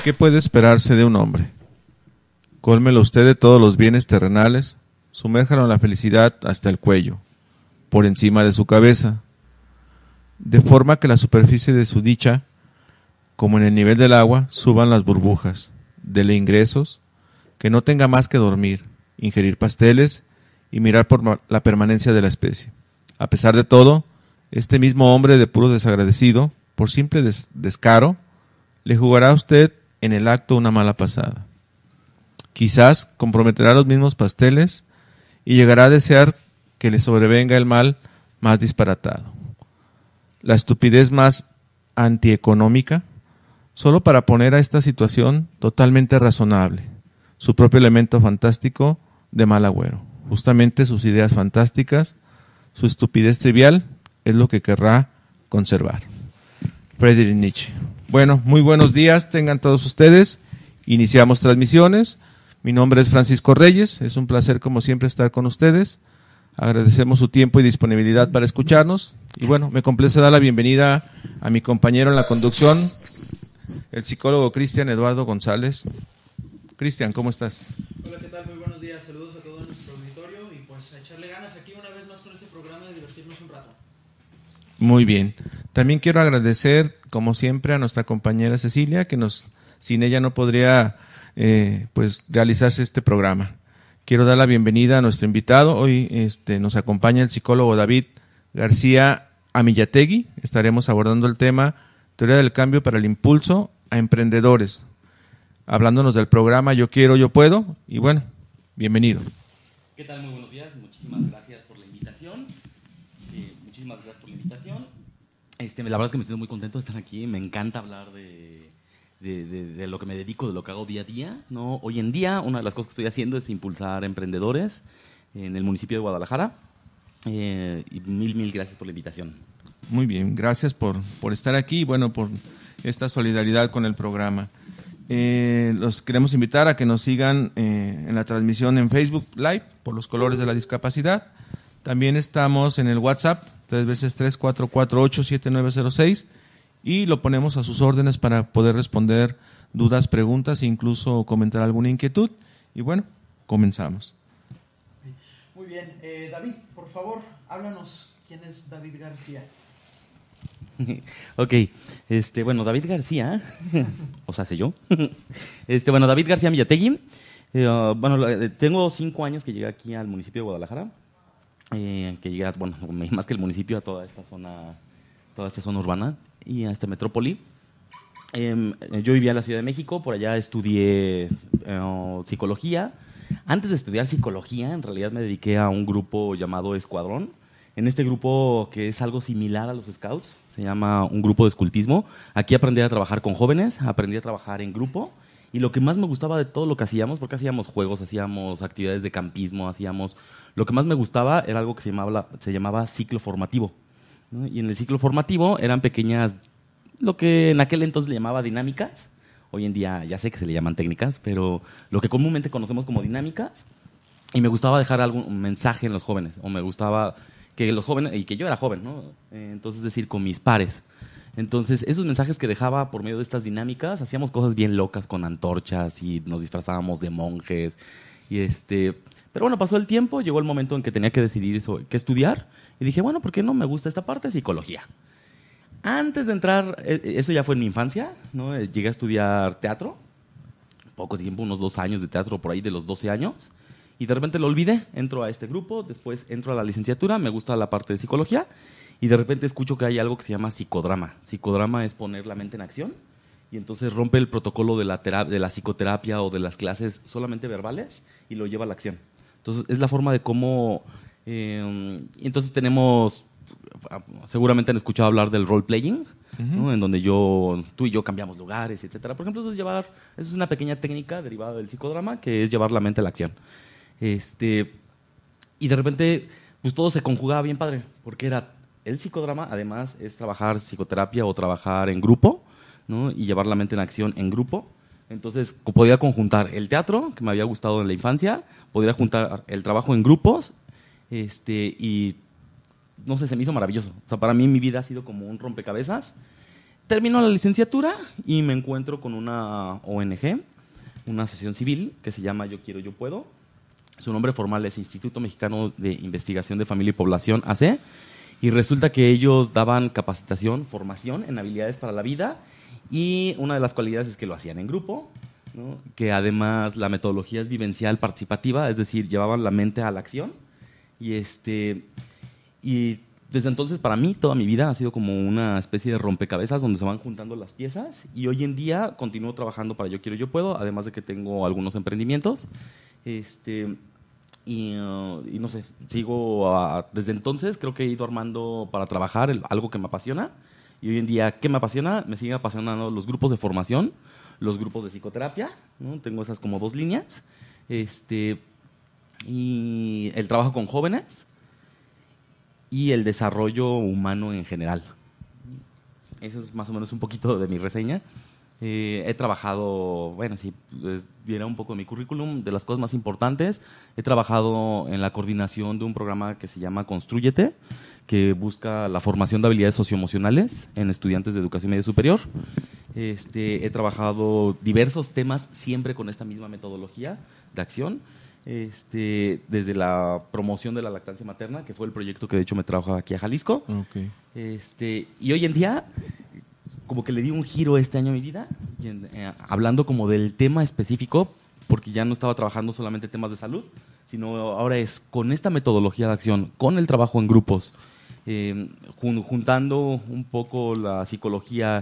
¿Qué puede esperarse de un hombre? Cólmelo usted de todos los bienes terrenales, sumérjalo en la felicidad hasta el cuello, por encima de su cabeza, de forma que la superficie de su dicha, como en el nivel del agua, suban las burbujas, dele ingresos, que no tenga más que dormir, ingerir pasteles y mirar por la permanencia de la especie. A pesar de todo, este mismo hombre de puro desagradecido, por simple descaro, le jugará a usted en el acto una mala pasada. Quizás comprometerá los mismos pasteles y llegará a desear que le sobrevenga el mal más disparatado. La estupidez más antieconómica, solo para poner a esta situación totalmente razonable, su propio elemento fantástico de mal agüero. Justamente sus ideas fantásticas, su estupidez trivial, es lo que querrá conservar. Friedrich Nietzsche. Bueno, muy buenos días tengan todos ustedes. Iniciamos transmisiones. Mi nombre es Francisco Reyes. Es un placer como siempre estar con ustedes. Agradecemos su tiempo y disponibilidad para escucharnos. Y bueno, me complace dar la bienvenida a mi compañero en la conducción, el psicólogo Cristian Eduardo González. Cristian, ¿cómo estás? Hola, ¿qué tal? Muy buenos días. Saludos a todo nuestro auditorio y pues a echarle ganas aquí una vez más con este programa de divertirnos un rato. Muy bien. También quiero agradecer, como siempre, a nuestra compañera Cecilia, que sin ella no podría realizarse este programa. Quiero dar la bienvenida a nuestro invitado. Hoy nos acompaña el psicólogo David García Amillategui. Estaremos abordando el tema Teoría del Cambio para el Impulso a Emprendedores, hablándonos del programa Yo Quiero, Yo Puedo. Y bueno, bienvenido. ¿Qué tal? Muy buenos días. Muchísimas gracias por la invitación. La verdad es que me siento muy contento de estar aquí. Me encanta hablar de lo que me dedico, de lo que hago día a día, ¿no? Hoy en día, una de las cosas que estoy haciendo es impulsar emprendedores en el municipio de Guadalajara. Y mil gracias por la invitación. Muy bien, gracias por estar aquí y bueno, por esta solidaridad con el programa. Los queremos invitar a que nos sigan en la transmisión en Facebook Live por los colores de la discapacidad. También estamos en el WhatsApp 3x3-448-7906 y lo ponemos a sus órdenes para poder responder dudas, preguntas e incluso comentar alguna inquietud. Y bueno, comenzamos. Muy bien. David, por favor, háblanos. ¿Quién es David García? Ok, bueno, David García, o sea, sé yo. David García Amillategui. Tengo 5 años que llegué aquí al municipio de Guadalajara. Que llegué, más que el municipio, a toda esta zona urbana y a esta metrópoli. Yo vivía en la Ciudad de México, por allá estudié psicología. Antes de estudiar psicología, en realidad me dediqué a un grupo llamado Escuadrón. En este grupo, que es algo similar a los Scouts, se llama un grupo de escultismo. Aquí aprendí a trabajar con jóvenes, aprendí a trabajar en grupo. Y lo que más me gustaba de todo lo que hacíamos, porque hacíamos juegos, hacíamos actividades de campismo, lo que más me gustaba era algo que se llamaba ciclo formativo, ¿no? Y en el ciclo formativo eran pequeñas, lo que en aquel entonces le llamaba dinámicas. Hoy en día ya sé que se le llaman técnicas, pero lo que comúnmente conocemos como dinámicas. Y me gustaba dejar algún mensaje en los jóvenes, o me gustaba que los jóvenes, y que yo era joven, ¿no? Entonces, decir, con mis pares. Entonces, esos mensajes que dejaba por medio de estas dinámicas, hacíamos cosas bien locas con antorchas y nos disfrazábamos de monjes. Pero bueno, pasó el tiempo, llegó el momento en que tenía que decidir qué estudiar. Y dije, bueno, ¿por qué no me gusta esta parte de psicología? Antes de entrar, eso ya fue en mi infancia, ¿no? Llegué a estudiar teatro, poco tiempo, unos 2 años de teatro por ahí, de los 12 años. Y de repente lo olvidé, entro a este grupo, después entro a la licenciatura, me gusta la parte de psicología. Y de repente escucho que hay algo que se llama psicodrama. Psicodrama es poner la mente en acción y entonces rompe el protocolo de la psicoterapia o de las clases solamente verbales y lo lleva a la acción. Entonces es la forma de cómo... entonces tenemos... Seguramente han escuchado hablar del role-playing, ¿no? En donde tú y yo cambiamos lugares, etcétera. Por ejemplo, eso es una pequeña técnica derivada del psicodrama que es llevar la mente a la acción. Y de repente pues todo se conjugaba bien padre, porque era... El psicodrama, además, es trabajar psicoterapia o trabajar en grupo, ¿no? Y llevar la mente en acción en grupo. Entonces, podía conjuntar el teatro, que me había gustado en la infancia, podría juntar el trabajo en grupos, y no sé, se me hizo maravilloso. O sea, para mí mi vida ha sido como un rompecabezas termino la licenciatura y me encuentro con una ONG, una asociación civil que se llama Yo Quiero, Yo Puedo. Su nombre formal es Instituto Mexicano de Investigación de Familia y Población, AC, y resulta que ellos daban capacitación, formación en habilidades para la vida, y una de las cualidades es que lo hacían en grupo, ¿no? Que además la metodología es vivencial participativa, es decir, llevaban la mente a la acción, y desde entonces para mí toda mi vida ha sido como una especie de rompecabezas donde se van juntando las piezas, y hoy en día continúo trabajando para Yo Quiero, Yo Puedo, además de que tengo algunos emprendimientos. Y no sé, desde entonces creo que he ido armando para trabajar algo que me apasiona, y hoy en día, ¿qué me apasiona? Me siguen apasionando los grupos de formación, los grupos de psicoterapia, ¿no? Tengo esas como 2 líneas, y el trabajo con jóvenes y el desarrollo humano en general. Eso es más o menos un poquito de mi reseña. He trabajado, bueno, si viera un poco de mi currículum, de las cosas más importantes, he trabajado en la coordinación de un programa que se llama Constrúyete, que busca la formación de habilidades socioemocionales en estudiantes de educación media superior. He trabajado diversos temas siempre con esta misma metodología de acción, desde la promoción de la lactancia materna, que fue el proyecto que de hecho me trajo aquí a Jalisco. Okay. Y hoy en día como que le di un giro este año a mi vida, hablando como del tema específico, porque ya no estaba trabajando solamente temas de salud, sino ahora es con esta metodología de acción, con el trabajo en grupos, juntando un poco la psicología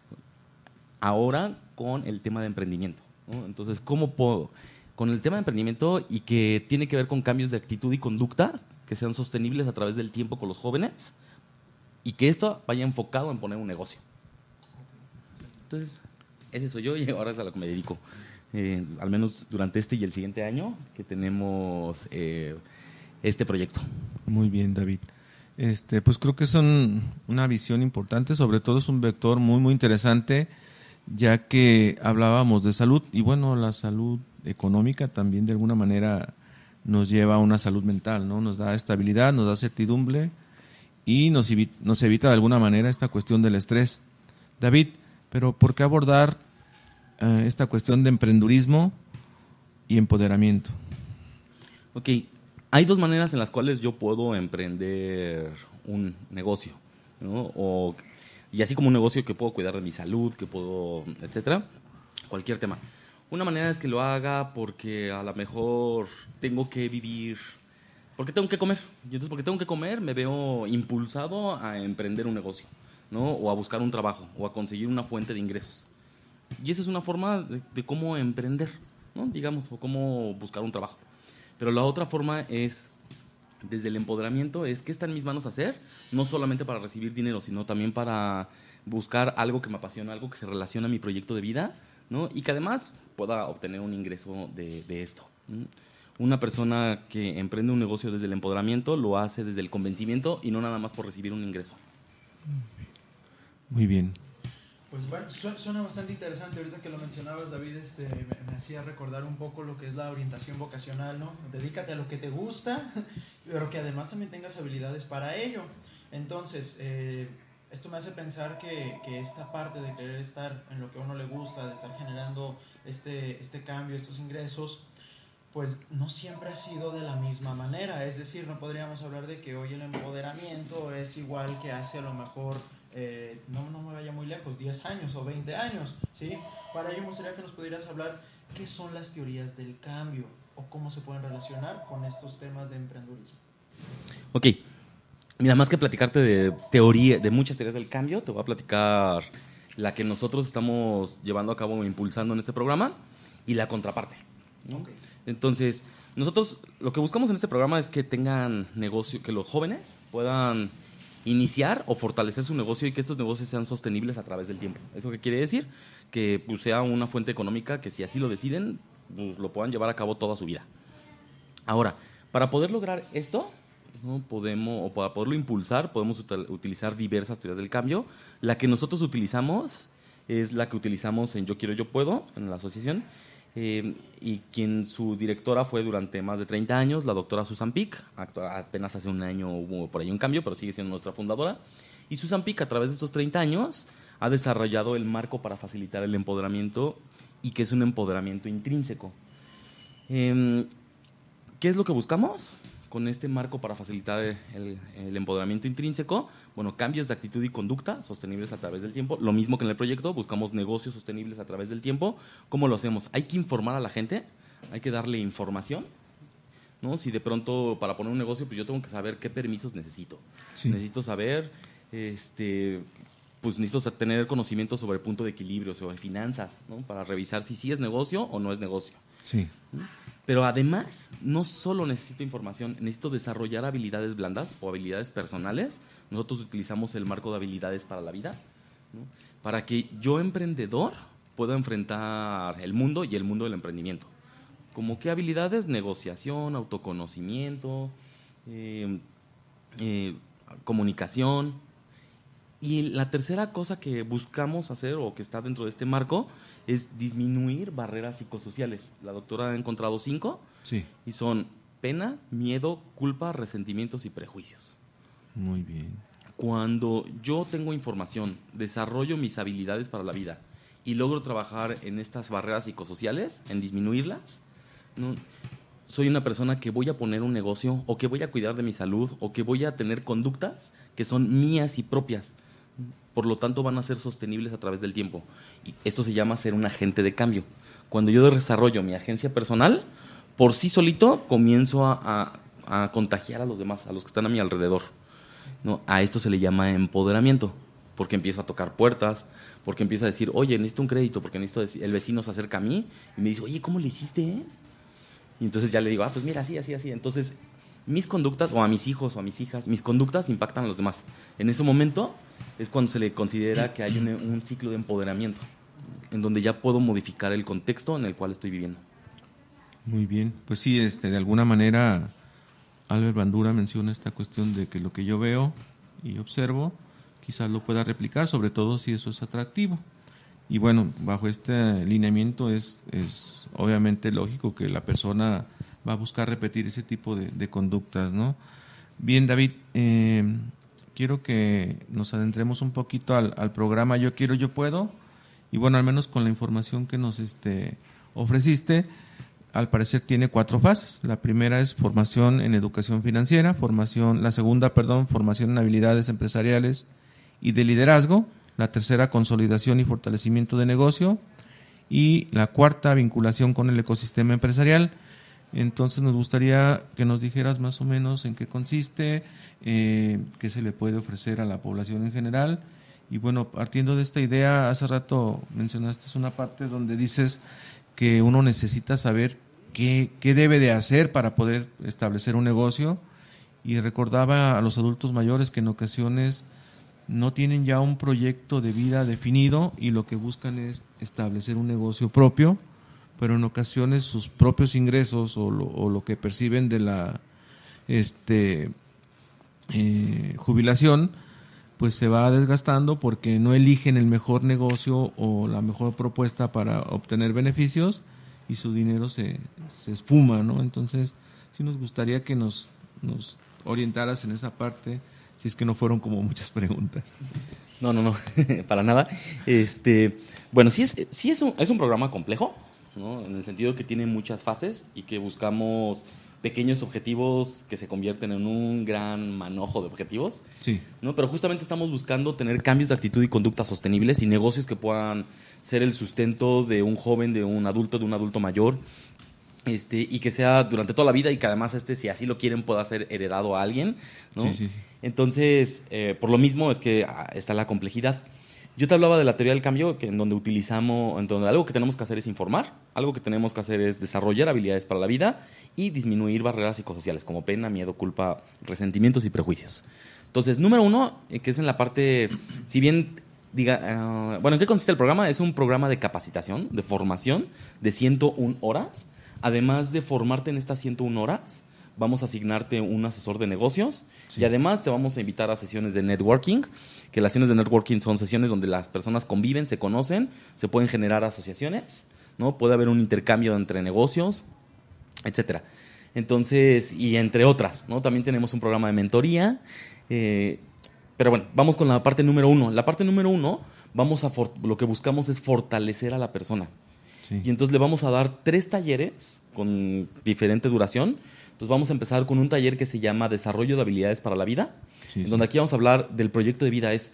ahora con el tema de emprendimiento, ¿no? Entonces, ¿cómo puedo, con el tema de emprendimiento y que tiene que ver con cambios de actitud y conducta que sean sostenibles a través del tiempo con los jóvenes y que esto vaya enfocado en poner un negocio? Entonces, ese soy yo y ahora es a lo que me dedico. Al menos durante este y el siguiente año que tenemos este proyecto. Muy bien, David. Pues creo que es una visión importante, sobre todo es un vector muy, muy interesante, ya que hablábamos de salud y bueno, la salud económica también de alguna manera nos lleva a una salud mental, ¿no? Nos da estabilidad, nos da certidumbre y nos evita de alguna manera esta cuestión del estrés. David, pero ¿por qué abordar esta cuestión de emprendurismo y empoderamiento? Ok, hay 2 maneras en las cuales yo puedo emprender un negocio, ¿no? Y así como un negocio que puedo cuidar de mi salud, que puedo, etcétera, cualquier tema. Una manera es que lo haga porque a lo mejor tengo que vivir, porque tengo que comer. Y entonces, porque tengo que comer, me veo impulsado a emprender un negocio, ¿no? O a buscar un trabajo, o a conseguir una fuente de ingresos. Y esa es una forma de cómo emprender, ¿no? Digamos, o cómo buscar un trabajo. Pero la otra forma es, desde el empoderamiento, es qué está en mis manos hacer, no solamente para recibir dinero, sino también para buscar algo que me apasiona, algo que se relaciona a mi proyecto de vida, ¿no? Y que además pueda obtener un ingreso de esto. Una persona que emprende un negocio desde el empoderamiento lo hace desde el convencimiento y no nada más por recibir un ingreso. Muy bien. Pues bueno, suena bastante interesante. Ahorita que lo mencionabas, David, me hacía recordar un poco lo que es la orientación vocacional, ¿no? Dedícate a lo que te gusta, pero que además también tengas habilidades para ello. Entonces, esto me hace pensar que esta parte de querer estar en lo que a uno le gusta, de estar generando este cambio, estos ingresos, pues no siempre ha sido de la misma manera. Es decir, no podríamos hablar de que hoy el empoderamiento es igual que hace a lo mejor... no me vaya muy lejos, 10 años o 20 años, ¿sí? Para ello me gustaría que nos pudieras hablar qué son las teorías del cambio o cómo se pueden relacionar con estos temas de emprendurismo. Ok, mira, más que platicarte de teoría, de muchas teorías del cambio, te voy a platicar la que nosotros estamos llevando a cabo o impulsando en este programa y la contraparte, ¿no? Okay. Entonces, nosotros lo que buscamos en este programa es que tengan negocio, que los jóvenes puedan iniciar o fortalecer su negocio y que estos negocios sean sostenibles a través del tiempo. ¿Eso qué quiere decir? Que pues, sea una fuente económica que si así lo deciden, pues, lo puedan llevar a cabo toda su vida. Ahora, para poder lograr esto, ¿no? O para poderlo impulsar, podemos utilizar diversas teorías del cambio. La que nosotros utilizamos es la que utilizamos en Yo Quiero, Yo Puedo, en la asociación, y quien su directora fue durante más de 30 años, la doctora Susan Peek. Apenas hace un año hubo por ahí un cambio, pero sigue siendo nuestra fundadora. Y Susan Peek, a través de estos 30 años, ha desarrollado el marco para facilitar el empoderamiento y que es un empoderamiento intrínseco. ¿Qué es lo que buscamos con este marco para facilitar el empoderamiento intrínseco? Bueno, cambios de actitud y conducta sostenibles a través del tiempo. Lo mismo que en el proyecto, buscamos negocios sostenibles a través del tiempo. ¿Cómo lo hacemos? Hay que informar a la gente, hay que darle información, ¿no? Si de pronto para poner un negocio, pues yo tengo que saber qué permisos necesito. Sí. Necesito saber, pues necesito tener conocimiento sobre punto de equilibrio, sobre finanzas, ¿no? Para revisar si sí es negocio o no es negocio. Sí. Pero además, no solo necesito información, necesito desarrollar habilidades blandas o habilidades personales. Nosotros utilizamos el marco de habilidades para la vida, ¿no? Para que yo, emprendedor, pueda enfrentar el mundo y el mundo del emprendimiento. ¿Cómo qué habilidades? Negociación, autoconocimiento, comunicación. Y la tercera cosa que buscamos hacer o que está dentro de este marco es disminuir barreras psicosociales. La doctora ha encontrado 5, sí, y son pena, miedo, culpa, resentimientos y prejuicios. Muy bien. Cuando yo tengo información, desarrollo mis habilidades para la vida y logro trabajar en estas barreras psicosociales, en disminuirlas, ¿no? Soy una persona que voy a poner un negocio o que voy a cuidar de mi salud o que voy a tener conductas que son mías y propias. Por lo tanto, van a ser sostenibles a través del tiempo. Y esto se llama ser un agente de cambio. Cuando yo desarrollo mi agencia personal, por sí solito comienzo a contagiar a los demás, a los que están a mi alrededor, ¿no? A esto se le llama empoderamiento, porque empiezo a tocar puertas, porque empiezo a decir, oye, necesito un crédito, porque el vecino se acerca a mí y me dice, oye, ¿cómo le hiciste, Y entonces ya le digo, pues mira, así, así, así. Entonces, mis conductas, o a mis hijos o a mis hijas, mis conductas impactan a los demás. En ese momento es cuando se le considera que hay un ciclo de empoderamiento, en donde ya puedo modificar el contexto en el cual estoy viviendo. Muy bien. Pues sí, de alguna manera, Albert Bandura menciona esta cuestión de que lo que yo veo y observo, quizás lo pueda replicar, sobre todo si eso es atractivo. Y bueno, bajo este lineamiento es obviamente lógico que la persona va a buscar repetir ese tipo de conductas, ¿no? Bien, David, quiero que nos adentremos un poquito al programa Yo Quiero, Yo Puedo, y bueno, al menos con la información que nos ofreciste, al parecer tiene 4 fases. La primera es formación en educación financiera, la segunda, formación en habilidades empresariales y de liderazgo, la tercera, consolidación y fortalecimiento de negocio, y la cuarta, vinculación con el ecosistema empresarial. Entonces nos gustaría que nos dijeras más o menos en qué consiste, qué se le puede ofrecer a la población en general. Y bueno, partiendo de esta idea, hace rato mencionaste una parte donde dices que uno necesita saber qué debe de hacer para poder establecer un negocio, y recordaba a los adultos mayores que en ocasiones no tienen ya un proyecto de vida definido y lo que buscan es establecer un negocio propio, pero en ocasiones sus propios ingresos o lo que perciben de la jubilación pues se va desgastando porque no eligen el mejor negocio o la mejor propuesta para obtener beneficios y su dinero se esfuma, ¿no? Entonces sí nos gustaría que nos orientaras en esa parte, si es que no fueron como muchas preguntas. No, para nada. Bueno, sí es un programa complejo, ¿no? En el sentido que tiene muchas fases y que buscamos pequeños objetivos que se convierten en un gran manojo de objetivos. Sí. ¿No? Pero justamente estamos buscando tener cambios de actitud y conducta sostenibles y negocios que puedan ser el sustento de un joven, de un adulto mayor, y que sea durante toda la vida y que además si así lo quieren pueda ser heredado a alguien, ¿no? Sí. Entonces, por lo mismo es que está la complejidad. Yo te hablaba de la teoría del cambio, en donde algo que tenemos que hacer es informar, algo que tenemos que hacer es desarrollar habilidades para la vida y disminuir barreras psicosociales como pena, miedo, culpa, resentimientos y prejuicios. Entonces, número 1, que es en la parte, si bien ¿en qué consiste el programa? Es un programa de capacitación, de formación de 101 horas. Además de formarte en estas 101 horas, vamos a asignarte un asesor de negocios, sí. Y además te vamos a invitar a sesiones de networking, que las sesiones de networking son sesiones donde las personas conviven, se conocen, se pueden generar asociaciones, ¿no? Puede haber un intercambio entre negocios, etcétera. Entonces, y entre otras, ¿no? También tenemos un programa de mentoría. Pero bueno, vamos con la parte número 1. La parte número 1, lo que buscamos es fortalecer a la persona. Sí. Y entonces le vamos a dar 3 talleres con diferente duración. Entonces vamos a empezar con un taller que se llama Desarrollo de Habilidades para la Vida, Sí, en donde aquí vamos a hablar del proyecto de vida. Es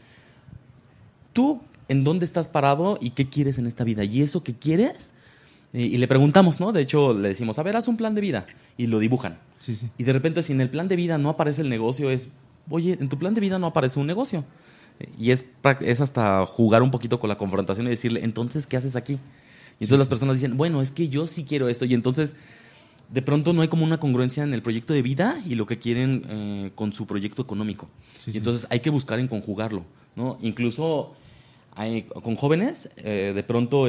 tú en dónde estás parado y qué quieres en esta vida. Y eso que quieres, y le preguntamos, ¿no? De hecho, le decimos, a ver, haz un plan de vida. Y lo dibujan. Sí, sí. Y de repente, si en el plan de vida no aparece el negocio, oye, en tu plan de vida no aparece un negocio. Y es hasta jugar un poquito con la confrontación y decirle, entonces, ¿qué haces aquí? Y entonces las personas dicen, bueno, es que yo sí quiero esto. Y entonces, de pronto no hay como una congruencia en el proyecto de vida y lo que quieren con su proyecto económico. Y entonces hay que buscar en conjugarlo, ¿no? Incluso con jóvenes, de pronto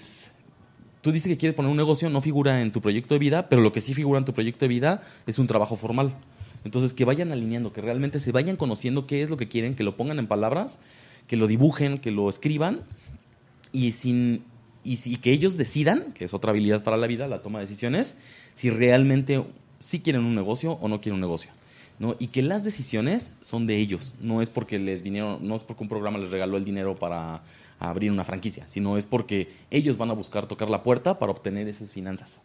tú dices que quieres poner un negocio, no figura en tu proyecto de vida, pero lo que sí figura en tu proyecto de vida es un trabajo formal. Entonces, que vayan alineando, que realmente se vayan conociendo qué es lo que quieren, que lo pongan en palabras, que lo dibujen, que lo escriban y que ellos decidan, que es otra habilidad para la vida, la toma de decisiones, si realmente sí quieren un negocio o no quieren un negocio, ¿no? Y que las decisiones son de ellos, no es porque no es porque un programa les regaló el dinero para abrir una franquicia, sino es porque ellos van a buscar tocar la puerta para obtener esas finanzas.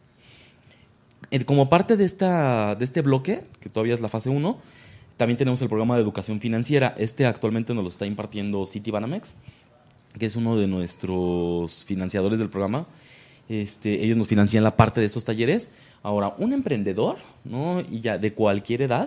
Como parte de este bloque, que todavía es la fase 1, también tenemos el programa de educación financiera. Actualmente nos lo está impartiendo Citibanamex, que es uno de nuestros financiadores del programa. Ellos nos financian la parte de estos talleres. Ahora, un emprendedor, ¿no? Y ya de cualquier edad,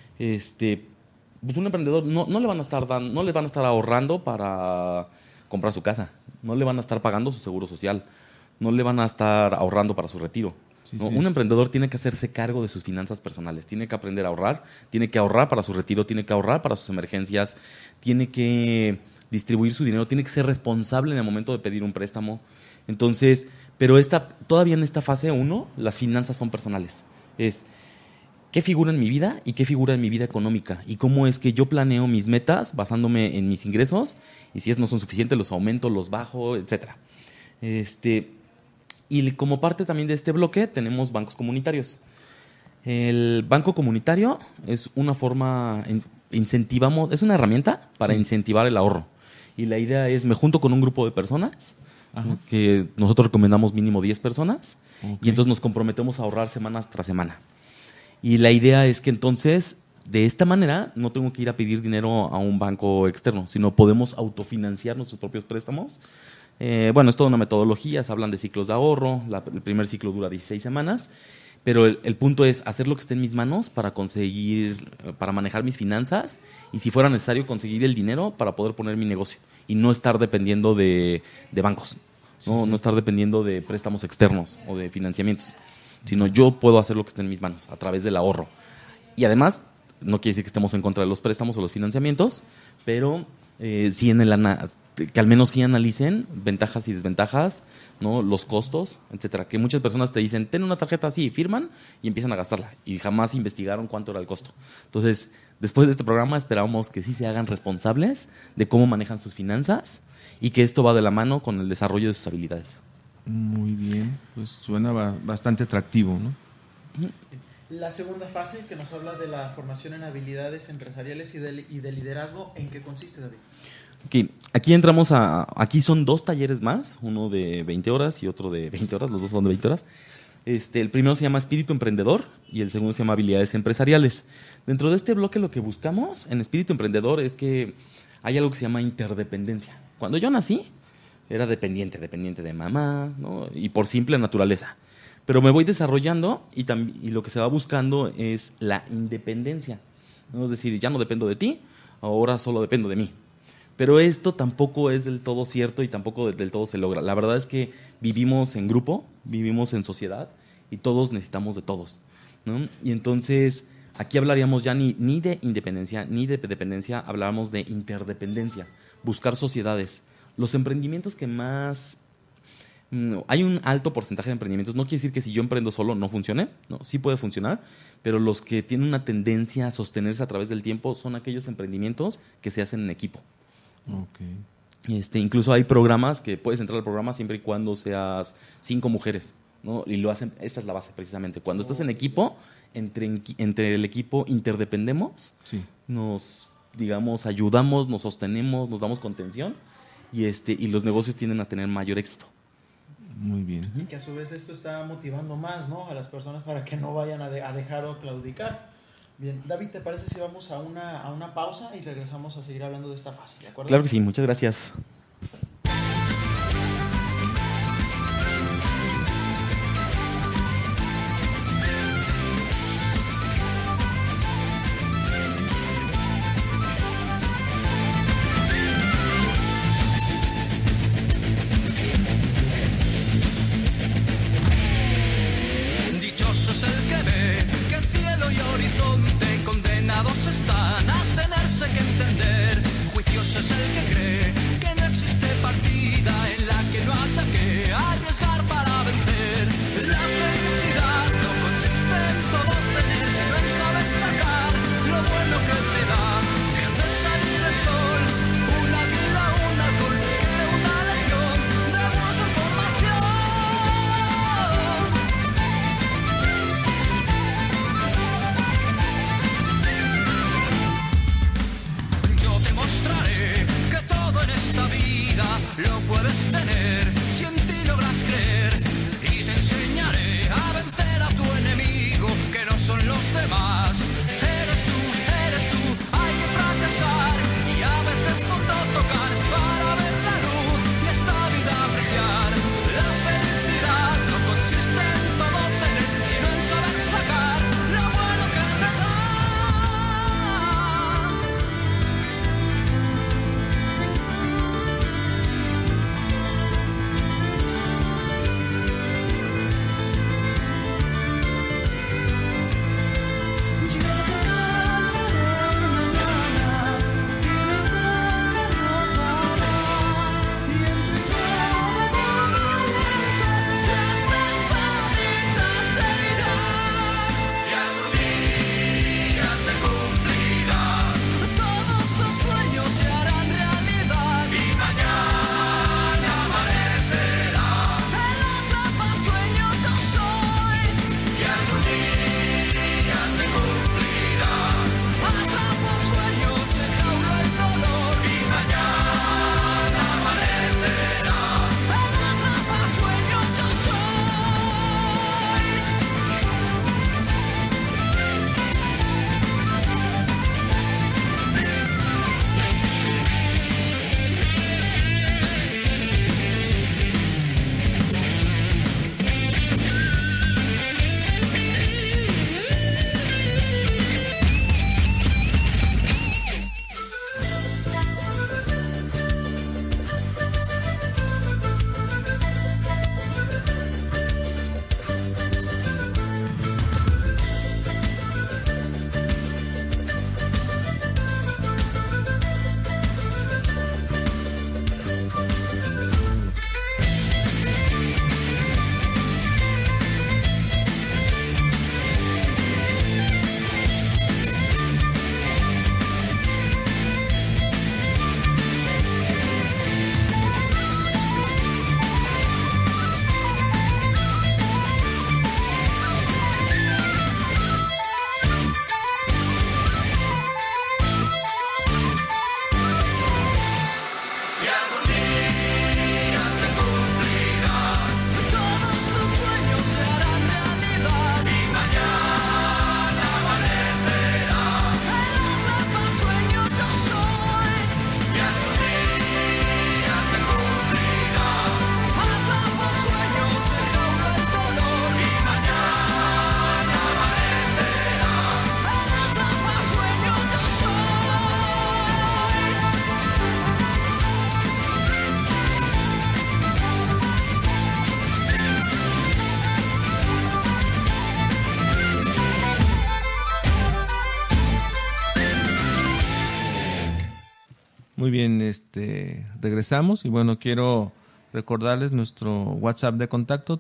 pues un emprendedor no le van a estar ahorrando para comprar su casa, no le van a estar pagando su seguro social, no le van a estar ahorrando para su retiro. ¿No? Un emprendedor tiene que hacerse cargo de sus finanzas personales, tiene que aprender a ahorrar, tiene que ahorrar para su retiro, tiene que ahorrar para sus emergencias, tiene que distribuir su dinero, tiene que ser responsable en el momento de pedir un préstamo. Entonces, pero todavía en esta fase 1, las finanzas son personales. Es qué figura en mi vida y qué figura en mi vida económica y cómo es que yo planeo mis metas basándome en mis ingresos y si no son suficientes los aumento, los bajo, etc. Y como parte también de este bloque tenemos bancos comunitarios. El banco comunitario es una forma, es una herramienta para incentivar el ahorro. Y la idea es, me junto con un grupo de personas, que nosotros recomendamos mínimo 10 personas, y entonces nos comprometemos a ahorrar semana tras semana. Y la idea es que entonces, de esta manera, no tengo que ir a pedir dinero a un banco externo, sino podemos autofinanciar nuestros propios préstamos. Bueno, es toda una metodología, se hablan de ciclos de ahorro, el primer ciclo dura 16 semanas, pero el punto es hacer lo que esté en mis manos para manejar mis finanzas y si fuera necesario conseguir el dinero para poder poner mi negocio y no estar dependiendo de bancos, no estar dependiendo de préstamos externos o de financiamientos, sino yo puedo hacer lo que esté en mis manos a través del ahorro. Y además, no quiere decir que estemos en contra de los préstamos o los financiamientos, pero sí que al menos sí analicen ventajas y desventajas, ¿no? Los costos, etcétera. Que muchas personas te dicen, ten una tarjeta así, firman y empiezan a gastarla. Y jamás investigaron cuánto era el costo. Entonces, después de este programa esperamos que sí se hagan responsables de cómo manejan sus finanzas y que esto va de la mano con el desarrollo de sus habilidades. Muy bien, pues suena bastante atractivo, ¿no? La segunda fase, que nos habla de la formación en habilidades empresariales y de liderazgo, ¿en qué consiste, David? Okay. Aquí son 2 talleres más, uno de 20 horas y otro de 20 horas, los dos son de 20 horas. El primero se llama Espíritu Emprendedor y el segundo se llama Habilidades Empresariales. Dentro de este bloque lo que buscamos en Espíritu Emprendedor es que hay algo que se llama interdependencia. Cuando yo nací, era dependiente de mamá, ¿no? Y por simple naturaleza. Pero me voy desarrollando y lo que se va buscando es la independencia, ¿no? Es decir, ya no dependo de ti, ahora solo dependo de mí. Pero esto tampoco es del todo cierto y tampoco del todo se logra. La verdad es que vivimos en grupo, vivimos en sociedad y todos necesitamos de todos, ¿no? Y entonces aquí hablaríamos ya ni de independencia ni de dependencia, hablábamos de interdependencia, buscar sociedades. Los emprendimientos que más... hay un alto porcentaje de emprendimientos. No quiere decir que si yo emprendo solo no funcione, ¿no? Sí puede funcionar, pero los que tienen una tendencia a sostenerse a través del tiempo son aquellos emprendimientos que se hacen en equipo. Okay. Incluso hay programas que puedes entrar al programa siempre y cuando seas 5 mujeres, ¿no? Y lo hacen, esta es la base precisamente. Cuando estás en equipo, entre el equipo interdependemos, sí. digamos, ayudamos, nos sostenemos, nos damos contención y los negocios tienden a tener mayor éxito. Muy bien. Y que a su vez esto está motivando más, ¿no?, a las personas para que no vayan a dejar o claudicar. Bien, David, ¿te parece si vamos a una pausa y regresamos a seguir hablando de esta fase? ¿De acuerdo? Claro que sí, muchas gracias. Dichoso es el que ve que el cielo y horizonte condenados están a tenerse que entender. Juicioso es el que cree que no existe partida en la que no haya que arriesgar para vencer. La felicidad no consiste en todo tener, sino en saber sacar lo bueno que te da. De salir el sol, un águila, un halcón, que una legión de buenos en formación. Yo te mostraré que todo en esta vida lo puedes tener si en ti logras creer, y te enseñaré a vencer a tu enemigo, que no son los demás. Eres tú, hay que fracasar y a veces fondo tocar para ver la luz y esta vida apreciar. La felicidad no consiste en todo tener, sino en saber sacar lo bueno que te da. Yo te cantaré mañana y mi voz te robará, y en tu suave movimiento las pesadillas se irán. Y algún día se cumplirá, todos tus sueños se harán realidad, y mañana amanecerá. El atrapasueños yo soy. Y algún día se cumplirá, atrapo sueños, enjaulo el dolor, y mañana amanecerá. El atrapasueños yo soy. Y algún día se cumplirá, todos tus sueños se harán realidad, y mañana amanecerá. El atrapasueños yo soy. Y algún día se cumplirá, atrapo sueños, enjaulo el dolor, y mañana amanecerá. El atrapasueños yo soy. Muy bien, regresamos y bueno, quiero recordarles nuestro WhatsApp de contacto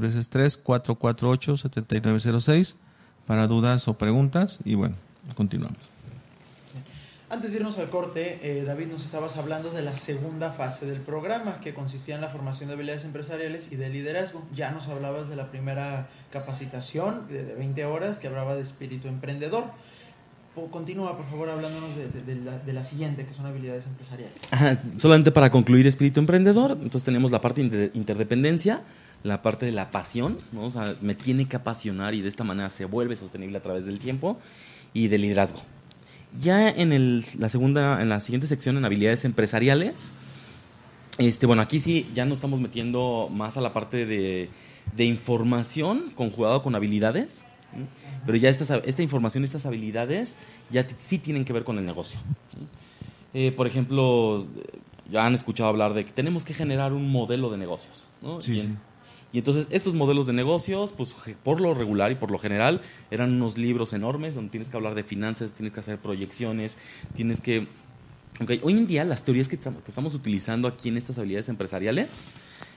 3x3-448-7906 para dudas o preguntas y bueno, continuamos. Antes de irnos al corte, David, nos estabas hablando de la segunda fase del programa, que consistía en la formación de habilidades empresariales y de liderazgo. Ya nos hablabas de la primera capacitación de 20 horas, que hablaba de espíritu emprendedor. Continúa, por favor, hablándonos de la siguiente, que son habilidades empresariales. Solamente para concluir espíritu emprendedor, entonces tenemos la parte de interdependencia, la parte de la pasión, ¿no? O sea, me tiene que apasionar y de esta manera se vuelve sostenible a través del tiempo, y de liderazgo. Ya en la siguiente sección, en habilidades empresariales, bueno, aquí sí ya nos estamos metiendo más a la parte de información conjugado con habilidades, ¿sí? Pero ya esta información, estas habilidades ya sí tienen que ver con el negocio. Por ejemplo, ya han escuchado hablar de que tenemos que generar un modelo de negocios, ¿no? Sí. Y entonces estos modelos de negocios, pues por lo regular y por lo general, eran unos libros enormes donde tienes que hablar de finanzas, tienes que hacer proyecciones, tienes que... Okay. Hoy en día las teorías que estamos utilizando aquí en estas habilidades empresariales,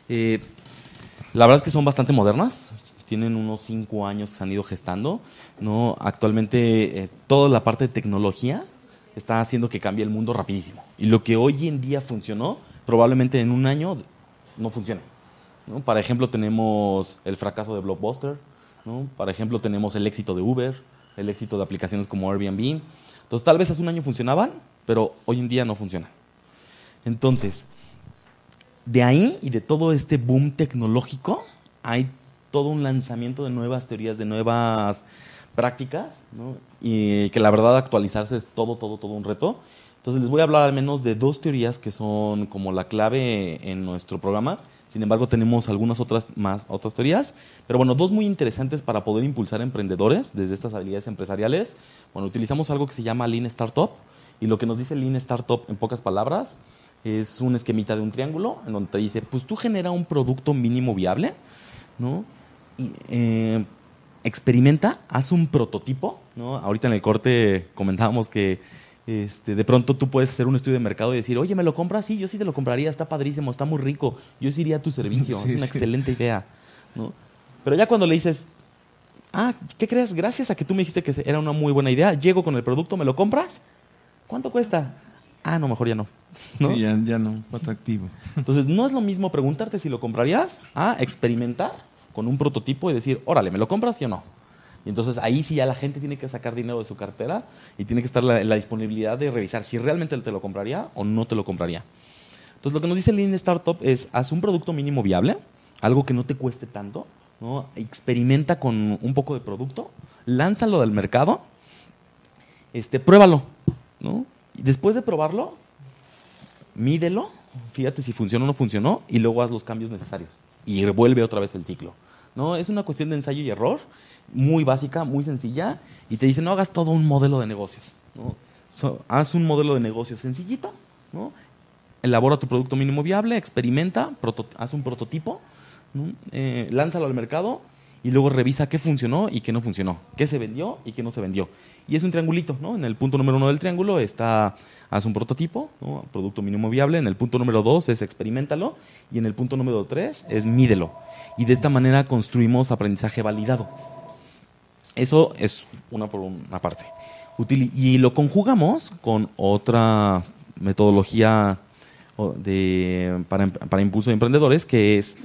la verdad es que son bastante modernas. Tienen unos 5 años que se han ido gestando, ¿no? Actualmente toda la parte de tecnología está haciendo que cambie el mundo rapidísimo. Y lo que hoy en día funcionó, probablemente en un año no funcione, ¿no? Por ejemplo, tenemos el fracaso de Blockbuster, ¿no? Por ejemplo, tenemos el éxito de Uber, el éxito de aplicaciones como Airbnb. Entonces, tal vez hace un año funcionaban, pero hoy en día no funcionan. Entonces, de ahí y de todo este boom tecnológico, hay todo un lanzamiento de nuevas teorías, de nuevas prácticas, ¿no? Y que la verdad actualizarse es todo un reto. Entonces les voy a hablar al menos de 2 teorías que son como la clave en nuestro programa. Sin embargo, tenemos algunas otras teorías, pero bueno, 2 muy interesantes para poder impulsar emprendedores desde estas habilidades empresariales. Bueno, utilizamos algo que se llama Lean Startup, y lo que nos dice Lean Startup en pocas palabras es un esquemita de un triángulo en donde te dice, pues tú genera un producto mínimo viable, ¿no? Y, experimenta, haz un prototipo, ¿no? Ahorita en el corte comentábamos que de pronto tú puedes hacer un estudio de mercado y decir, oye, ¿me lo compras? Sí, yo sí te lo compraría, está padrísimo, está muy rico, yo sí iría a tu servicio, es una excelente idea, ¿no? Pero ya cuando le dices, ¿qué crees? Gracias a que tú me dijiste que era una muy buena idea, llego con el producto, ¿me lo compras? ¿Cuánto cuesta? No, mejor ya no. ¿No? Sí, ya no, atractivo. Entonces, no es lo mismo preguntarte si lo comprarías a experimentar con un prototipo y decir, órale, ¿me lo compras sí o no? Y entonces ahí sí ya la gente tiene que sacar dinero de su cartera y tiene que estar la disponibilidad de revisar si realmente te lo compraría o no te lo compraría. Entonces lo que nos dice Lean Startup es, haz un producto mínimo viable, algo que no te cueste tanto, ¿no? Experimenta con un poco de producto, lánzalo del mercado, pruébalo, ¿no? Y después de probarlo, mídelo, fíjate si funcionó o no funcionó y luego haz los cambios necesarios y revuelve otra vez el ciclo, ¿no? Es una cuestión de ensayo y error, muy básica, muy sencilla, y te dice, no hagas todo un modelo de negocios, ¿no? Haz un modelo de negocios sencillito, ¿no? Elabora tu producto mínimo viable, experimenta, haz un prototipo, ¿no? Lánzalo al mercado y luego revisa qué funcionó y qué no funcionó, qué se vendió y qué no se vendió. Y es un triangulito, ¿no? En el punto número 1 del triángulo está, haz un prototipo, ¿no? Producto mínimo viable. En el punto número 2 es experiméntalo. Y en el punto número 3 es mídelo. Y de esta manera construimos aprendizaje validado. Eso es por una parte. Y lo conjugamos con otra metodología para impulso de emprendedores, que es,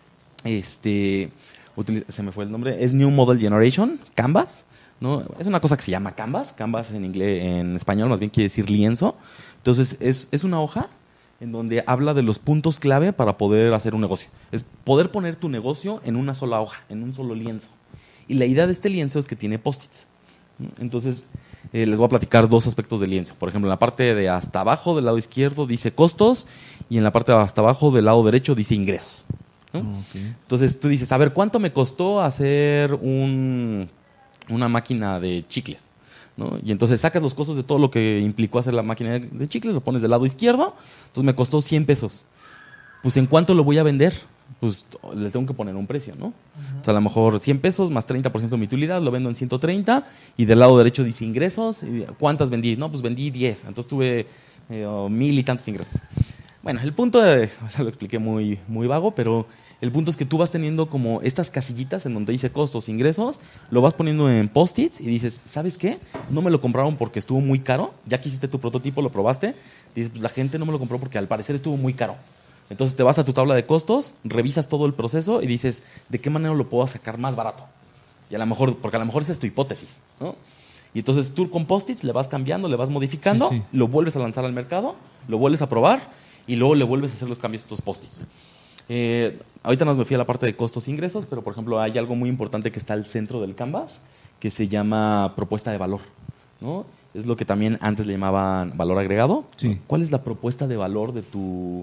se me fue el nombre, es New Model Generation, Canvas, ¿no? Es una cosa que se llama Canvas. Canvas en español más bien quiere decir lienzo. Entonces es una hoja en donde habla de los puntos clave para poder hacer un negocio. Es poder poner tu negocio en una sola hoja, en un solo lienzo. Y la idea de este lienzo es que tiene post-its. Entonces les voy a platicar 2 aspectos del lienzo. Por ejemplo, en la parte de hasta abajo del lado izquierdo dice costos y en la parte de hasta abajo del lado derecho dice ingresos, ¿no? Okay. Entonces tú dices, a ver, ¿cuánto me costó hacer una máquina de chicles? ¿No? Y entonces sacas los costos de todo lo que implicó hacer la máquina de chicles, lo pones del lado izquierdo, entonces me costó 100 pesos. Pues ¿en cuánto lo voy a vender? Pues le tengo que poner un precio, ¿no? O sea, a lo mejor 100 pesos más 30% de mi utilidad, lo vendo en 130 y del lado derecho dice ingresos. ¿Cuántas vendí? No, pues vendí 10, entonces tuve 1000 y tantos ingresos. Bueno, el punto, lo expliqué muy, muy vago, pero el punto es que tú vas teniendo como estas casillitas en donde dice costos, ingresos, lo vas poniendo en post-its y dices, ¿sabes qué? No me lo compraron porque estuvo muy caro, ya que hiciste tu prototipo, lo probaste, dices, pues la gente no me lo compró porque al parecer estuvo muy caro. Entonces te vas a tu tabla de costos, revisas todo el proceso y dices, ¿de qué manera lo puedo sacar más barato? Y a lo mejor, porque a lo mejor esa es tu hipótesis, ¿no? Y entonces tú con post-its le vas cambiando, le vas modificando, Sí, sí. lo vuelves a lanzar al mercado, lo vuelves a probar y luego le vuelves a hacer los cambios a estos post-its. Ahorita nos me fui a la parte de costos e ingresos, pero por ejemplo hay algo muy importante que está al centro del Canvas, que se llama propuesta de valor, ¿no? Es lo que también antes le llamaban valor agregado. Sí. ¿Cuál es la propuesta de valor de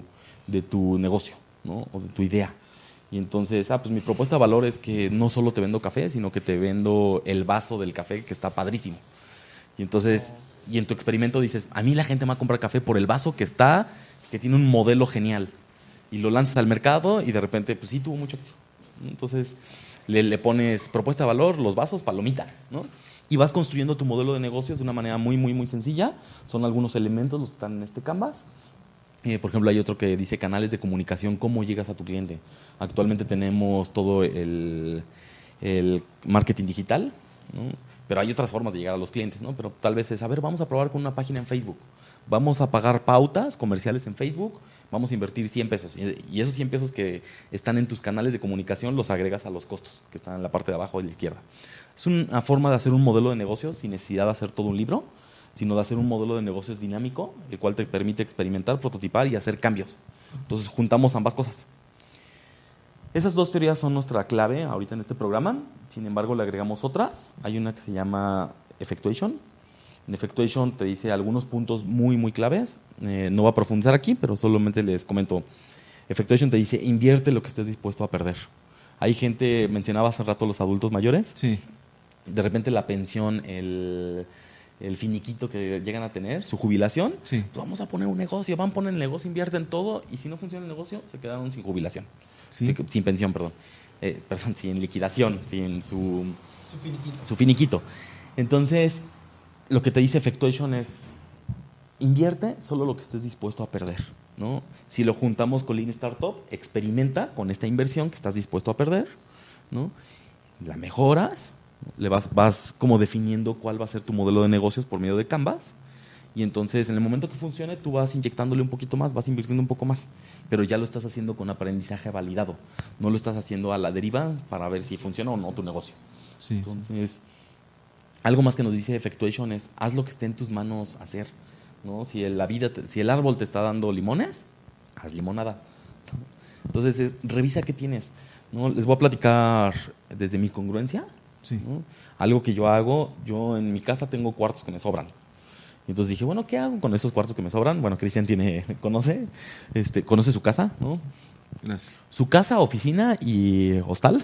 tu negocio, ¿no? O de tu idea? Y entonces, pues mi propuesta de valor es que no solo te vendo café, sino que te vendo el vaso del café que está padrísimo. Y entonces, y en tu experimento dices, a mí la gente me va a comprar café por el vaso que tiene un modelo genial. Y lo lanzas al mercado y de repente, pues sí, tuvo mucho éxito. Entonces, le pones propuesta de valor, los vasos, palomita, ¿no? Y vas construyendo tu modelo de negocios de una manera muy, muy, muy sencilla. Son algunos elementos los que están en este Canvas. Por ejemplo, hay otro que dice canales de comunicación, cómo llegas a tu cliente. Actualmente tenemos todo el marketing digital, ¿no? Pero hay otras formas de llegar a los clientes, ¿no? Pero tal vez es, a ver, vamos a probar con una página en Facebook. Vamos a pagar pautas comerciales en Facebook, vamos a invertir 100 pesos. Y esos 100 pesos que están en tus canales de comunicación los agregas a los costos, que están en la parte de abajo de la izquierda. Es una forma de hacer un modelo de negocio sin necesidad de hacer todo un libro, sino de hacer un modelo de negocios dinámico, el cual te permite experimentar, prototipar y hacer cambios. Entonces juntamos ambas cosas. Esas dos teorías son nuestra clave ahorita en este programa. Sin embargo, le agregamos otras. Hay una que se llama Effectuation. En Effectuation te dice algunos puntos muy, muy claves. No voy a profundizar aquí, pero solamente les comento. Effectuation te dice, invierte lo que estés dispuesto a perder. Hay gente, mencionaba hace rato los adultos mayores. Sí. De repente la pensión, el finiquito que llegan a tener, su jubilación, Sí. pues vamos a poner un negocio, van a poner el negocio, invierten todo y si no funciona el negocio, se quedaron sin jubilación. Sí. Sin pensión, perdón. Sin liquidación, sin su finiquito. su finiquito. Entonces, lo que te dice Effectuation es, invierte solo lo que estés dispuesto a perder, ¿no? Si lo juntamos con Lean Startup, experimenta con esta inversión que estás dispuesto a perder, ¿no? La mejoras, le vas como definiendo cuál va a ser tu modelo de negocios por medio de Canvas. Y entonces, en el momento que funcione, tú vas inyectándole un poquito más, vas invirtiendo un poco más. Pero ya lo estás haciendo con aprendizaje validado. No lo estás haciendo a la deriva para ver si funciona o no tu negocio. Sí. Entonces, algo más que nos dice Effectuation es, haz lo que esté en tus manos hacer, ¿no? Si el árbol te está dando limones, haz limonada. Entonces, revisa qué tienes, ¿no? Les voy a platicar desde mi congruencia. Sí. ¿No? Algo que yo hago, yo en mi casa tengo cuartos que me sobran. Entonces dije, bueno, ¿qué hago con esos cuartos que me sobran? Bueno, Cristian conoce su casa, ¿no? Gracias. Su casa, oficina y hostal.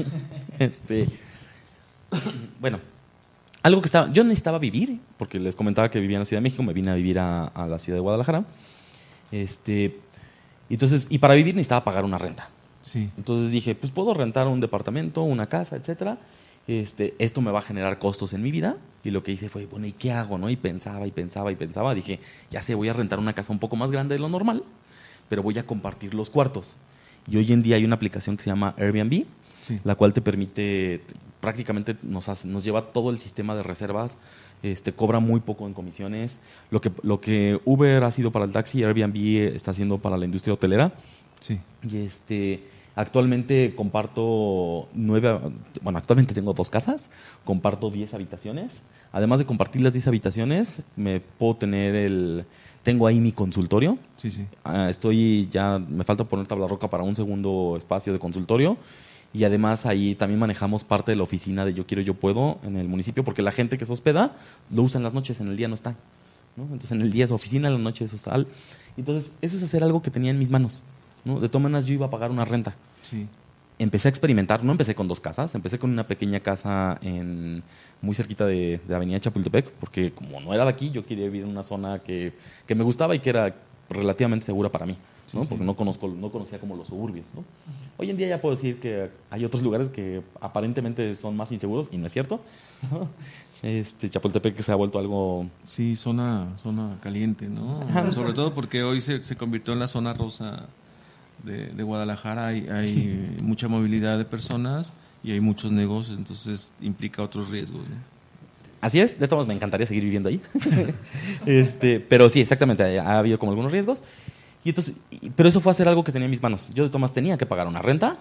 Bueno, algo que yo necesitaba vivir, porque les comentaba que vivía en la Ciudad de México, me vine a vivir a la ciudad de Guadalajara. Entonces, y para vivir necesitaba pagar una renta. Sí. Entonces dije, pues puedo rentar un departamento, una casa, etcétera. Esto me va a generar costos en mi vida. Y lo que hice fue, bueno, ¿y qué hago? ¿No? Y pensaba. Dije, ya sé, voy a rentar una casa un poco más grande de lo normal, pero voy a compartir los cuartos. Y hoy en día hay una aplicación que se llama Airbnb, Sí. la cual te permite, prácticamente nos lleva todo el sistema de reservas, cobra muy poco en comisiones. Lo que Uber ha sido para el taxi, Airbnb está haciendo para la industria hotelera. Sí. Y actualmente actualmente tengo 2 casas, comparto 10 habitaciones. Además de compartir las 10 habitaciones, tengo ahí mi consultorio. Sí, sí. Me falta poner tabla roca para un segundo espacio de consultorio. Y además ahí también manejamos parte de la oficina de Yo Quiero, Yo Puedo en el municipio, porque la gente que se hospeda lo usa en las noches, en el día no está, ¿no? Entonces en el día es oficina, en la noche es hostal. Entonces eso es hacer algo que tenía en mis manos, ¿no? De todas maneras yo iba a pagar una renta. Sí. Empecé a experimentar, no empecé con 2 casas, empecé con una pequeña casa muy cerquita de Avenida Chapultepec, porque como no era de aquí, yo quería vivir en una zona que me gustaba y que era relativamente segura para mí, ¿no? Porque no conocía como los suburbios, ¿no? Hoy en día ya puedo decir que hay otros lugares que aparentemente son más inseguros, y no es cierto. Chapultepec se ha vuelto algo... Sí, zona caliente, ¿no? Sobre todo porque hoy se convirtió en la zona rosa de Guadalajara. Hay mucha movilidad de personas y hay muchos negocios, entonces implica otros riesgos, ¿no? Así es, de todos me encantaría seguir viviendo ahí. Pero sí, exactamente, ha habido como algunos riesgos. Pero eso fue hacer algo que tenía en mis manos. Yo de todas tenía que pagar una renta,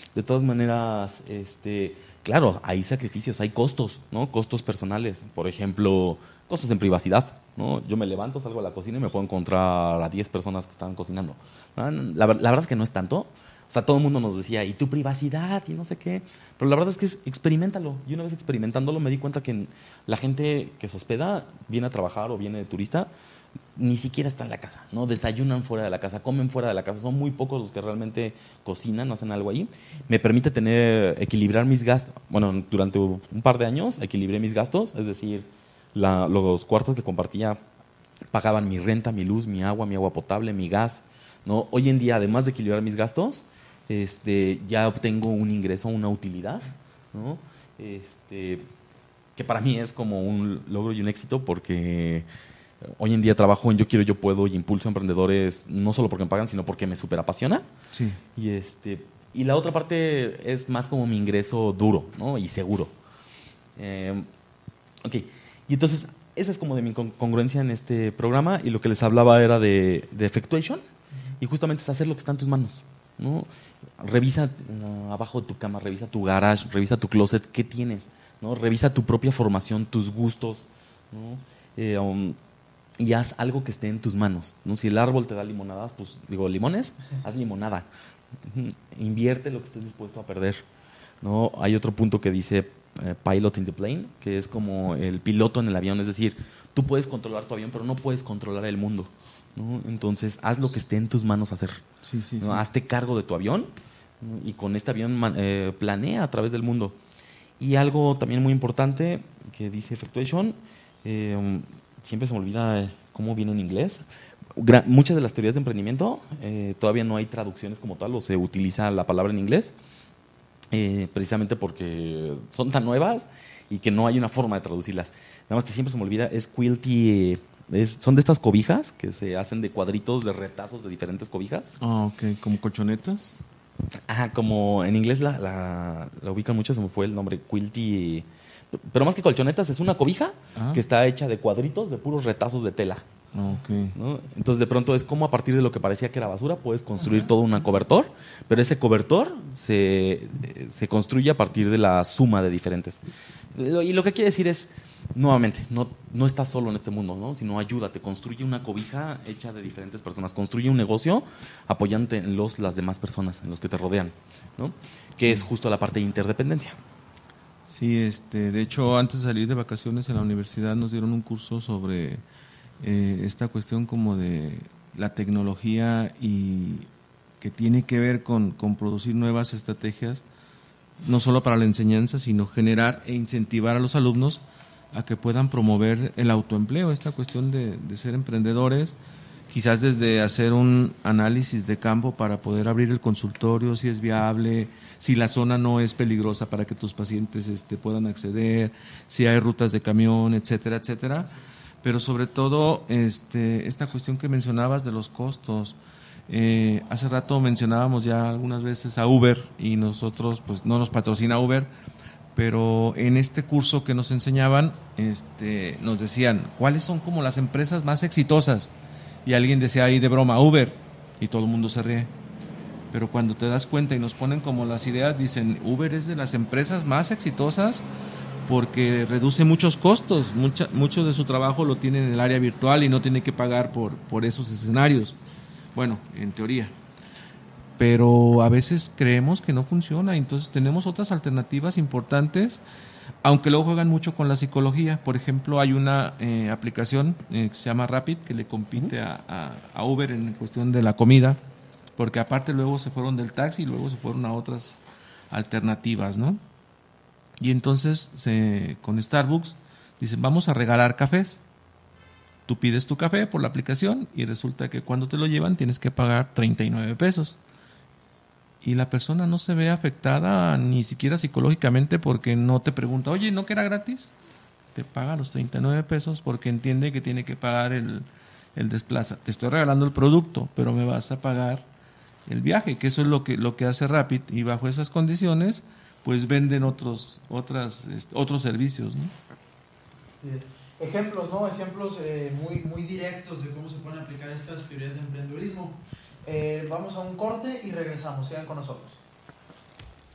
De todas maneras, claro, hay sacrificios, hay costos, ¿no? Costos personales. Por ejemplo, costos en privacidad, ¿no? Yo me levanto, salgo a la cocina y me puedo encontrar a 10 personas que están cocinando. La verdad es que no es tanto. O sea, todo el mundo nos decía, y tu privacidad, y no sé qué. Pero la verdad es que experiméntalo. Y una vez experimentándolo me di cuenta que la gente que se hospeda, viene a trabajar o viene de turista, ni siquiera está en la casa, ¿no? Desayunan fuera de la casa, comen fuera de la casa. Son muy pocos los que realmente cocinan, hacen algo ahí. Me permite equilibrar mis gastos. Bueno, durante un par de años equilibré mis gastos, es decir, los cuartos que compartía pagaban mi renta, mi luz, mi agua potable, mi gas, ¿no? Hoy en día, además de equilibrar mis gastos, ya obtengo un ingreso, una utilidad, ¿no? Que para mí es como un logro y un éxito, porque hoy en día trabajo en Yo Quiero, Yo Puedo y impulso a emprendedores, no solo porque me pagan, sino porque me superapasiona. Sí. Y la otra parte es más como mi ingreso duro, ¿no? Y seguro. Ok, y entonces esa es como de mi congruencia en este programa, y lo que les hablaba era de Effectuation, y justamente es hacer lo que está en tus manos, ¿no? Revisa abajo de tu cama, revisa tu garage, revisa tu closet, ¿qué tienes? ¿No? Revisa tu propia formación, tus gustos, ¿no? Y haz algo que esté en tus manos, ¿no? Si el árbol te da limonadas, pues limones, haz limonada. Invierte lo que estés dispuesto a perder, ¿no? Hay otro punto que dice pilot in the plane, que es como el piloto en el avión, es decir, tú puedes controlar tu avión, pero no puedes controlar el mundo, ¿no? Entonces, haz lo que esté en tus manos hacer. Sí, ¿no? sí. Hazte cargo de tu avión, ¿no? Y con este avión planea a través del mundo. Y algo también muy importante que dice Effectuation, siempre se me olvida cómo viene en inglés. Muchas de las teorías de emprendimiento todavía no hay traducciones como tal, o se utiliza la palabra en inglés, precisamente porque son tan nuevas y que no hay una forma de traducirlas. Nada más que siempre se me olvida, es quilty. Son de estas cobijas que se hacen de cuadritos, de retazos de diferentes cobijas. Ah, ok, como colchonetas. Ajá, como en inglés la ubican mucho, se me fue el nombre, quilty. Pero más que colchonetas, es una cobija que está hecha de cuadritos, de puros retazos de tela. Okay. ¿No? Entonces de pronto es como a partir de lo que parecía que era basura puedes construir todo un cobertor, pero ese cobertor se construye a partir de la suma de diferentes. Y lo que quiere decir es, nuevamente, no estás solo en este mundo, ¿no? Sino ayúdate, construye una cobija hecha de diferentes personas, construye un negocio apoyándote en las demás personas, en los que te rodean, ¿no? Que es justo la parte de interdependencia. Sí, de hecho, antes de salir de vacaciones en la universidad nos dieron un curso sobre esta cuestión como de la tecnología, y que tiene que ver con producir nuevas estrategias, no solo para la enseñanza, sino generar e incentivar a los alumnos a que puedan promover el autoempleo, esta cuestión de ser emprendedores, quizás desde hacer un análisis de campo para poder abrir el consultorio, si es viable, si la zona no es peligrosa para que tus pacientes puedan acceder, si hay rutas de camión, etcétera, etcétera. Pero sobre todo esta cuestión que mencionabas de los costos. Hace rato mencionábamos ya algunas veces a Uber, y nosotros pues no nos patrocina Uber, pero en este curso que nos enseñaban nos decían cuáles son como las empresas más exitosas, y alguien decía ahí de broma Uber, y todo el mundo se ríe. Pero cuando te das cuenta y nos ponen como las ideas, dicen Uber es de las empresas más exitosas porque reduce muchos costos, mucho de su trabajo lo tiene en el área virtual y no tiene que pagar por esos escenarios. Bueno, en teoría. Pero a veces creemos que no funciona, entonces tenemos otras alternativas importantes, aunque luego juegan mucho con la psicología. Por ejemplo, hay una aplicación que se llama Rapid, que le compite a Uber en cuestión de la comida, porque aparte luego se fueron del taxi y luego se fueron a otras alternativas, ¿no? Y entonces con Starbucks dicen, vamos a regalar cafés. Tú pides tu café por la aplicación y resulta que cuando te lo llevan tienes que pagar 39 pesos. Y la persona no se ve afectada ni siquiera psicológicamente, porque no te pregunta, oye, ¿no que era gratis? Te paga los 39 pesos porque entiende que tiene que pagar el desplaza. Te estoy regalando el producto, pero me vas a pagar el viaje, que eso es lo que hace Rapid, y bajo esas condiciones pues venden otros servicios, ¿no? Sí, ejemplos, ¿no? Ejemplos muy directos de cómo se pueden aplicar estas teorías de emprendedurismo. Vamos a un corte y regresamos. Sigan con nosotros.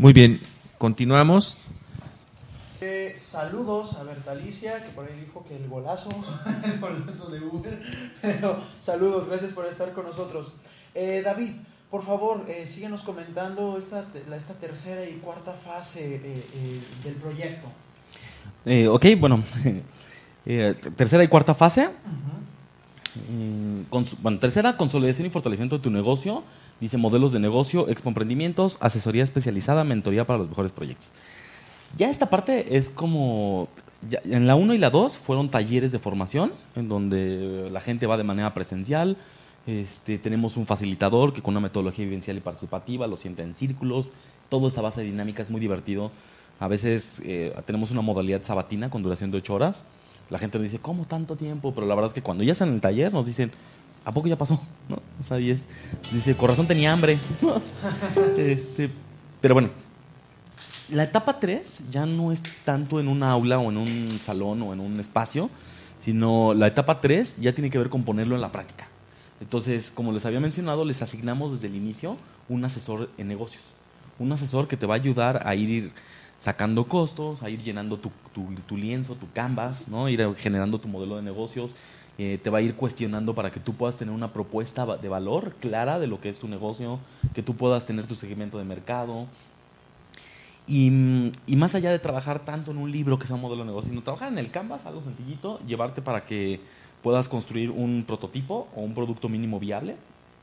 Muy bien, continuamos. Saludos a Bertalicia, que por ahí dijo que el golazo de Uber, pero saludos, gracias por estar con nosotros. David, por favor, síguenos comentando esta tercera y cuarta fase del proyecto. Ok, bueno, tercera y cuarta fase. Tercera, consolidación y fortalecimiento de tu negocio. Dice modelos de negocio, expo emprendimientos, asesoría especializada, mentoría para los mejores proyectos. Ya esta parte es como, en la 1 y la 2 fueron talleres de formación, en donde la gente va de manera presencial. Tenemos un facilitador que con una metodología vivencial y participativa lo sienta en círculos. Toda esa base dinámica es muy divertido. A veces tenemos una modalidad sabatina con duración de 8 horas. La gente nos dice, ¿cómo tanto tiempo? Pero la verdad es que cuando ya están en el taller nos dicen, ¿a poco ya pasó? ¿No? O sea, dice, con razón tenía hambre. Pero bueno, la etapa 3 ya no es tanto en un aula o en un salón o en un espacio, sino la etapa 3 ya tiene que ver con ponerlo en la práctica. Entonces, como les había mencionado, les asignamos desde el inicio un asesor en negocios. Un asesor que te va a ayudar a ir sacando costos, a ir llenando tu lienzo, tu canvas, ¿no? Ir generando tu modelo de negocios. Te va a ir cuestionando para que tú puedas tener una propuesta de valor clara de lo que es tu negocio, que tú puedas tener tu segmento de mercado. Y más allá de trabajar tanto en un libro que sea un modelo de negocio, sino trabajar en el canvas, algo sencillito, llevarte para que puedas construir un prototipo o un producto mínimo viable.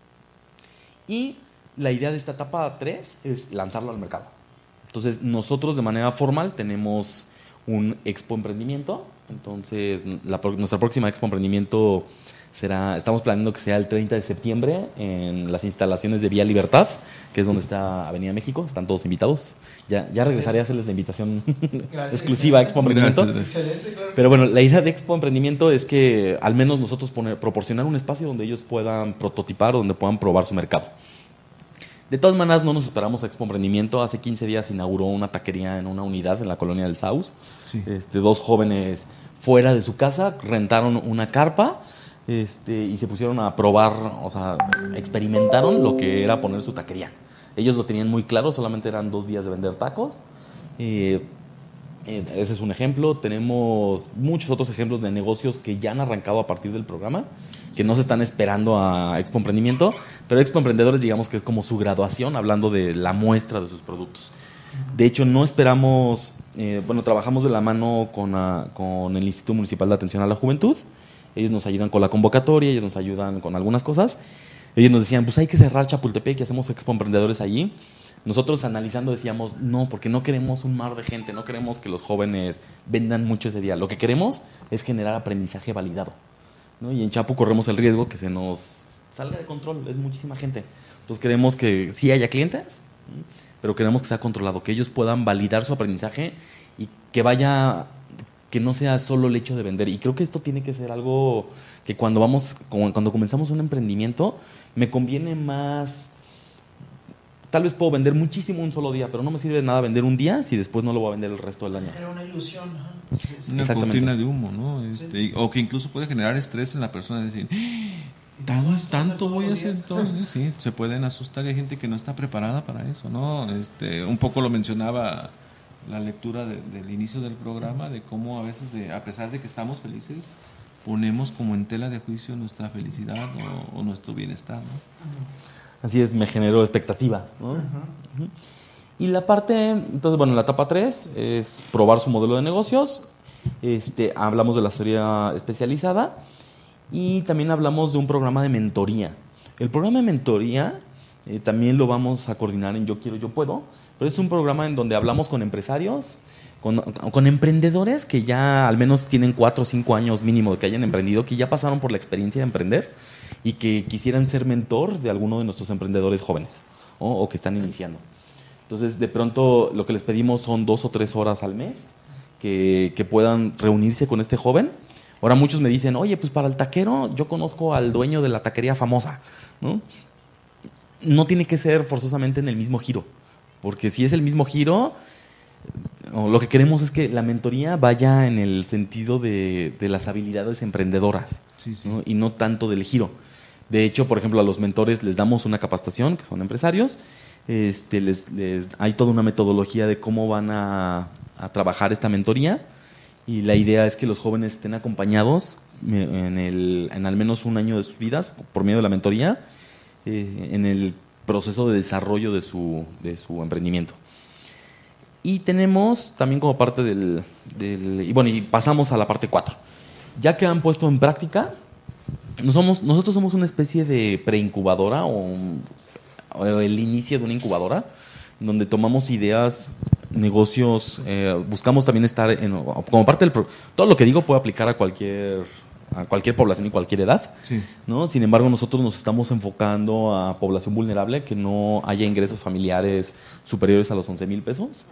Y la idea de esta etapa 3 es lanzarlo al mercado. Entonces, nosotros de manera formal tenemos un expo emprendimiento. Entonces, nuestra próxima expo emprendimiento estamos planeando que sea el 30 de septiembre en las instalaciones de Vía Libertad, que es donde está Avenida México. Están todos invitados. Ya regresaré a hacerles la invitación exclusiva a Expo Emprendimiento. Excelente, claro. Pero bueno, la idea de Expo Emprendimiento es que al menos nosotros proporcionar un espacio donde ellos puedan prototipar, donde puedan probar su mercado. De todas maneras, no nos esperamos a Expo Emprendimiento. Hace 15 días inauguró una taquería en una unidad en la colonia del Saus. Sí. 2 jóvenes fuera de su casa rentaron una carpa y se pusieron a probar, o sea, experimentaron lo que era poner su taquería. Ellos lo tenían muy claro, solamente eran 2 días de vender tacos. Ese es un ejemplo. Tenemos muchos otros ejemplos de negocios que ya han arrancado a partir del programa, que no se están esperando a Expo Emprendimiento, pero Expo Emprendedores, digamos que es como su graduación, hablando de la muestra de sus productos. De hecho, no esperamos, trabajamos de la mano con el Instituto Municipal de Atención a la Juventud. Ellos nos ayudan con la convocatoria, ellos nos ayudan con algunas cosas. Ellos nos decían, pues hay que cerrar Chapultepec y hacemos Expo Emprendedores allí. Nosotros analizando decíamos, no, porque no queremos un mar de gente, no queremos que los jóvenes vendan mucho ese día. Lo que queremos es generar aprendizaje validado, ¿no? Y en Chapu corremos el riesgo que se nos salga de control, es muchísima gente. Entonces queremos que sí haya clientes, pero queremos que sea controlado, que ellos puedan validar su aprendizaje y que no sea solo el hecho de vender. Y creo que esto tiene que ser algo que cuando comenzamos un emprendimiento, me conviene más. Tal vez puedo vender muchísimo un solo día, pero no me sirve de nada vender un día si después no lo voy a vender el resto del año. Era una ilusión. Una cortina de humo, ¿no? O que incluso puede generar estrés en la persona, decir, tanto voy a hacer todo. Sí, se pueden asustar y hay gente que no está preparada para eso, ¿no? Un poco lo mencionaba la lectura del inicio del programa, de cómo a veces, a pesar de que estamos felices, ponemos como en tela de juicio nuestra felicidad o nuestro bienestar, ¿no? Así es, me generó expectativas, ¿no? Y la etapa 3 es probar su modelo de negocios. Hablamos de la asesoría especializada y también hablamos de un programa de mentoría. El programa de mentoría también lo vamos a coordinar en Yo Quiero, Yo Puedo, pero es un programa en donde hablamos con empresarios, con emprendedores que ya al menos tienen 4 o 5 años mínimo de que hayan emprendido, que ya pasaron por la experiencia de emprender y que quisieran ser mentor de alguno de nuestros emprendedores jóvenes, ¿no? O que están iniciando. Entonces, de pronto, lo que les pedimos son 2 o 3 horas al mes que puedan reunirse con este joven. Ahora muchos me dicen, oye, pues para el taquero yo conozco al dueño de la taquería famosa, ¿no? No tiene que ser forzosamente en el mismo giro, porque si es el mismo giro, lo que queremos es que la mentoría vaya en el sentido de las habilidades emprendedoras, sí. ¿no? Y no tanto del giro. De hecho, por ejemplo, a los mentores les damos una capacitación, que son empresarios, hay toda una metodología de cómo van a trabajar esta mentoría, y la idea es que los jóvenes estén acompañados en al menos un año de sus vidas por medio de la mentoría, en el proceso de desarrollo de su emprendimiento. Y tenemos también como parte y pasamos a la parte 4. Ya que han puesto en práctica, nosotros somos una especie de preincubadora o el inicio de una incubadora, donde tomamos ideas, negocios, buscamos también estar como parte del... Todo lo que digo puede aplicar a cualquier población y cualquier edad, Sí. ¿no? Sin embargo, nosotros nos estamos enfocando a población vulnerable, que no haya ingresos familiares superiores a los 11,000 pesos.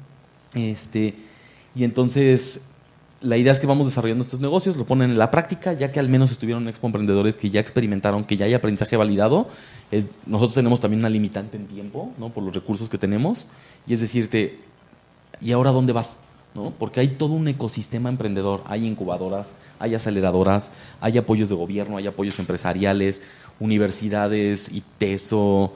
Y entonces, la idea es que vamos desarrollando estos negocios, lo ponen en la práctica, ya que al menos estuvieron en Expo Emprendedores que ya experimentaron, que ya hay aprendizaje validado. Nosotros tenemos también una limitante en tiempo, ¿no? Por los recursos que tenemos, y es decirte, ¿y ahora dónde vas? ¿No? Porque hay todo un ecosistema emprendedor, hay incubadoras, hay aceleradoras, hay apoyos de gobierno, hay apoyos empresariales, universidades, ITESO,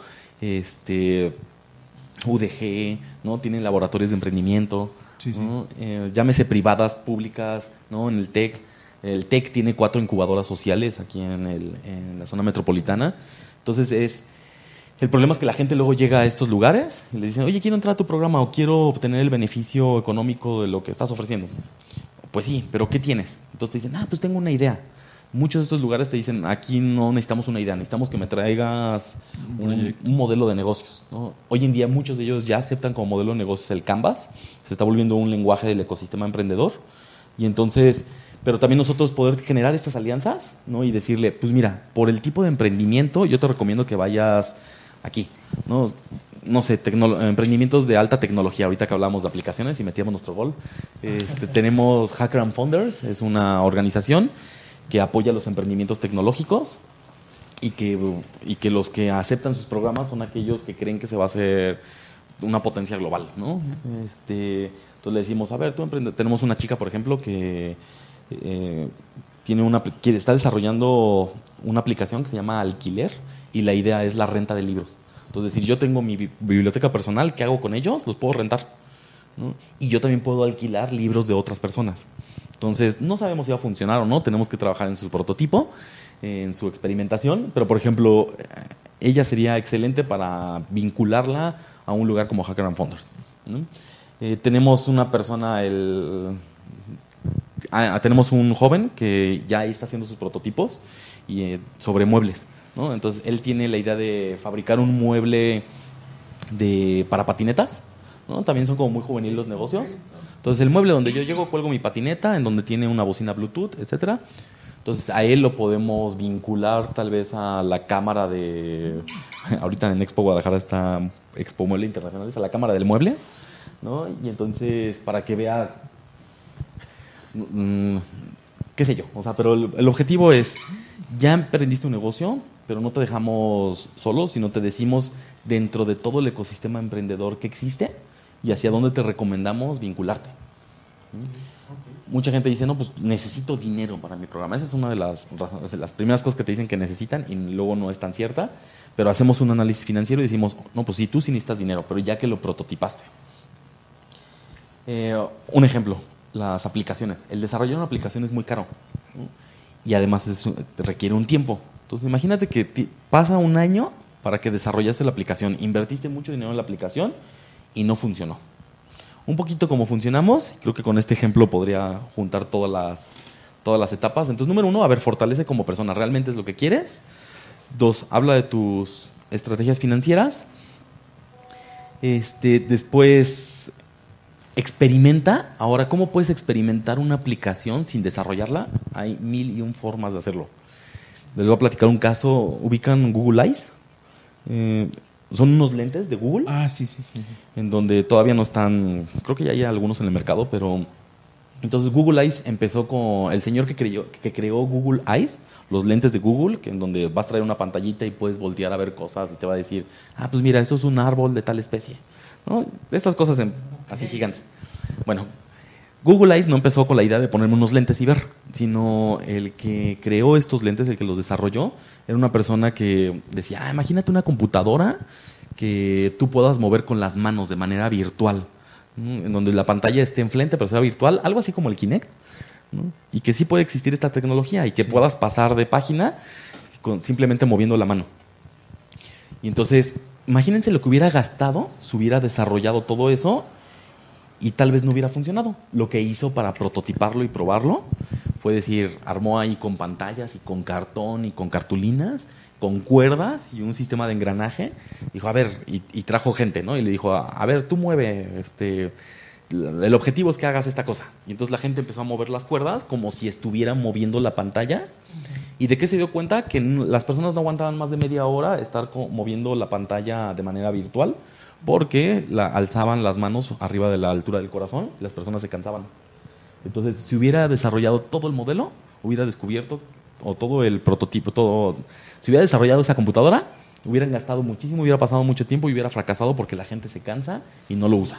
UDG, ¿no? Tienen laboratorios de emprendimiento, Sí, sí. ¿no? Llámese privadas, públicas, ¿no? En el TEC. El TEC tiene 4 incubadoras sociales aquí en la zona metropolitana. Entonces el problema es que la gente luego llega a estos lugares y le dicen, oye, quiero entrar a tu programa o quiero obtener el beneficio económico de lo que estás ofreciendo. Pues sí, pero ¿qué tienes? Entonces te dicen, pues tengo una idea. Muchos de estos lugares te dicen, aquí no necesitamos una idea, necesitamos que me traigas un modelo de negocios, ¿no? Hoy en día muchos de ellos ya aceptan como modelo de negocios el Canvas, se está volviendo un lenguaje del ecosistema emprendedor, y entonces, pero también nosotros poder generar estas alianzas, ¿no? Y decirle, pues mira, por el tipo de emprendimiento yo te recomiendo que vayas aquí, ¿no? No sé, emprendimientos de alta tecnología. Ahorita que hablamos de aplicaciones y metíamos nuestro gol, tenemos Hacker and Founders, es una organización que apoya los emprendimientos tecnológicos y que los que aceptan sus programas son aquellos que creen que se va a hacer una potencia global, ¿no? Entonces le decimos, a ver, tú emprende. Tenemos una chica, por ejemplo, que está desarrollando una aplicación que se llama Alquiler, y la idea es la renta de libros. Entonces, decir, yo tengo mi biblioteca personal, ¿qué hago con ellos? Los puedo rentar, ¿no? Y yo también puedo alquilar libros de otras personas. Entonces, no sabemos si va a funcionar o no, tenemos que trabajar en su prototipo, en su experimentación, pero por ejemplo, ella sería excelente para vincularla a un lugar como Hacker and Founders, ¿no? Tenemos una persona, tenemos un joven que ya está haciendo sus prototipos sobre muebles, ¿no? Entonces, él tiene la idea de fabricar un mueble para patinetas, ¿no? También son como muy juveniles los negocios. Entonces, el mueble donde yo llego, cuelgo mi patineta, en donde tiene una bocina Bluetooth, etcétera. Entonces, a él lo podemos vincular tal vez a la cámara ahorita en Expo Guadalajara está Expo Mueble Internacional, a la cámara del mueble, ¿no? Y entonces, para que vea, qué sé yo, o sea, pero el objetivo es, ya emprendiste un negocio, pero no te dejamos solos, sino te decimos dentro de todo el ecosistema emprendedor que existe y hacia dónde te recomendamos vincularte. Mucha gente dice, no, pues necesito dinero para mi programa. Esa es una de las primeras cosas que te dicen que necesitan, y luego no es tan cierta, pero hacemos un análisis financiero y decimos, no, pues sí, tú sí necesitas dinero, pero ya que lo prototipaste. Un ejemplo, las aplicaciones. El desarrollo de una aplicación es muy caro, ¿no? Y además requiere un tiempo. Entonces, imagínate que pasa un año para que desarrollaste la aplicación, invertiste mucho dinero en la aplicación y no funcionó. Un poquito como funcionamos, creo que con este ejemplo podría juntar todas las etapas. Entonces, número 1, fortalece como persona, ¿realmente es lo que quieres? 2, habla de tus estrategias financieras. Después, experimenta. Ahora, ¿cómo puedes experimentar una aplicación sin desarrollarla? Hay 1001 formas de hacerlo. Les voy a platicar un caso. ¿Ubican Google Eyes? Son unos lentes de Google. Sí. En donde todavía no están, creo que ya hay algunos en el mercado, pero entonces Google Eyes empezó con el señor que creó Google Eyes, los lentes de Google, que en donde vas a traer una pantallita y puedes voltear a ver cosas y te va a decir, pues mira, eso es un árbol de tal especie, ¿no? Estas cosas así gigantes. Bueno, Google Eyes no empezó con la idea de ponerme unos lentes y ver, sino el que creó estos lentes, el que los desarrolló, era una persona que decía, imagínate una computadora que tú puedas mover con las manos de manera virtual, ¿no? En donde la pantalla esté enfrente, pero sea virtual, algo así como el Kinect, ¿no? Y que sí puede existir esta tecnología y que puedas pasar de página simplemente moviendo la mano. Y entonces, imagínense lo que hubiera gastado si hubiera desarrollado todo eso y tal vez no hubiera funcionado. Lo que hizo para prototiparlo y probarlo fue decir, armó ahí con pantallas y con cartón y con cartulinas, con cuerdas y un sistema de engranaje. Dijo, a ver, y trajo gente, ¿no? Y le dijo, a ver, tú mueve, el objetivo es que hagas esta cosa. Y entonces la gente empezó a mover las cuerdas como si estuvieran moviendo la pantalla. ¿Y de qué se dio cuenta? Que las personas no aguantaban más de media hora estar moviendo la pantalla de manera virtual, porque alzaban las manos arriba de la altura del corazón y las personas se cansaban. Entonces, si hubiera desarrollado todo el modelo, hubiera descubierto, o todo el prototipo, si hubiera desarrollado esa computadora, hubieran gastado muchísimo, hubiera pasado mucho tiempo y hubiera fracasado porque la gente se cansa y no lo usa.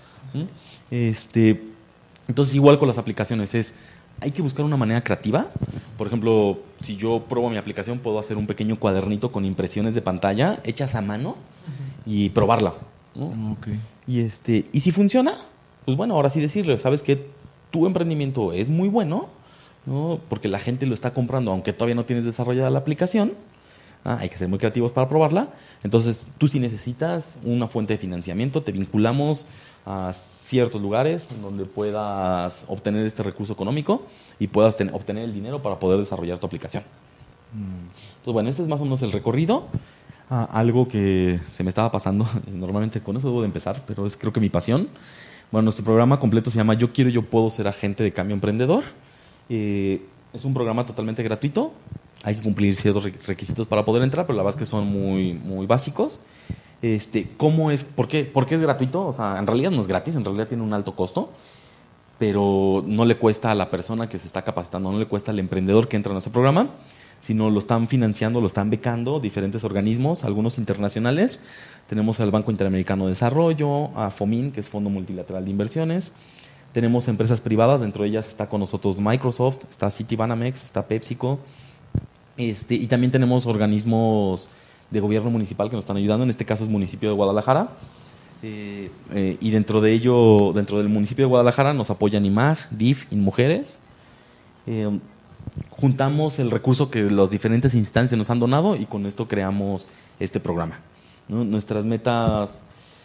Entonces, igual con las aplicaciones, hay que buscar una manera creativa. Por ejemplo, si yo pruebo mi aplicación, puedo hacer un pequeño cuadernito con impresiones de pantalla hechas a mano y probarla, ¿no? Okay. Y si funciona, pues bueno, ahora sí decirle, ¿sabes qué? Tu emprendimiento es muy bueno, ¿no? Porque la gente lo está comprando, aunque todavía no tienes desarrollada la aplicación. Hay que ser muy creativos para probarla. Entonces, tú si necesitas una fuente de financiamiento, te vinculamos a ciertos lugares en donde puedas obtener este recurso económico y puedas obtener el dinero para poder desarrollar tu aplicación. Entonces, bueno, este es más o menos el recorrido. Algo que se me estaba pasando, normalmente con eso debo de empezar, pero es creo que mi pasión. Bueno, nuestro programa completo se llama Yo Quiero, Yo Puedo Ser Agente de Cambio Emprendedor. Es un programa totalmente gratuito. Hay que cumplir ciertos requisitos para poder entrar, pero la verdad es que son muy, muy básicos. ¿Cómo es? ¿Por qué es gratuito? O sea, en realidad no es gratis, en realidad tiene un alto costo, pero no le cuesta a la persona que se está capacitando, no le cuesta al emprendedor que entra en ese programa, sino lo están financiando, lo están becando diferentes organismos, algunos internacionales. Tenemos al Banco Interamericano de Desarrollo, a FOMIN, que es Fondo Multilateral de Inversiones. Tenemos empresas privadas, dentro de ellas está con nosotros Microsoft, está Citibanamex, está PepsiCo. Y también tenemos organismos de gobierno municipal que nos están ayudando, en este caso es municipio de Guadalajara. Y dentro de ello, dentro del municipio de Guadalajara, nos apoyan IMAG, DIF, InMujeres. Juntamos el recurso que las diferentes instancias nos han donado y con esto creamos este programa, ¿no? Nuestras metas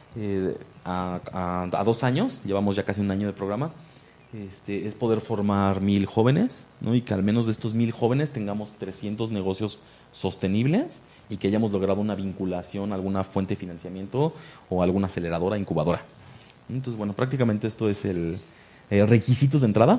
a 2 años, llevamos ya casi un año de programa, es poder formar 1,000 jóvenes, ¿no? Y que al menos de estos 1,000 jóvenes tengamos 300 negocios sostenibles y que hayamos logrado una vinculación a alguna fuente de financiamiento o alguna aceleradora, incubadora. Entonces, bueno, prácticamente esto es el requisitos de entrada.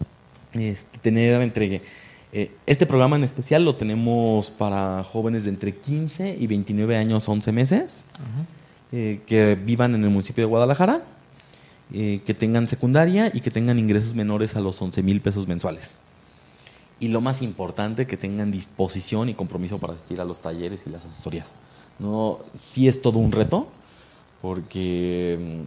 Este programa en especial lo tenemos para jóvenes de entre 15 y 29 años, 11 meses, que vivan en el municipio de Guadalajara, que tengan secundaria y que tengan ingresos menores a los 11,000 pesos mensuales. Y lo más importante, que tengan disposición y compromiso para asistir a los talleres y las asesorías. No, sí es todo un reto, porque,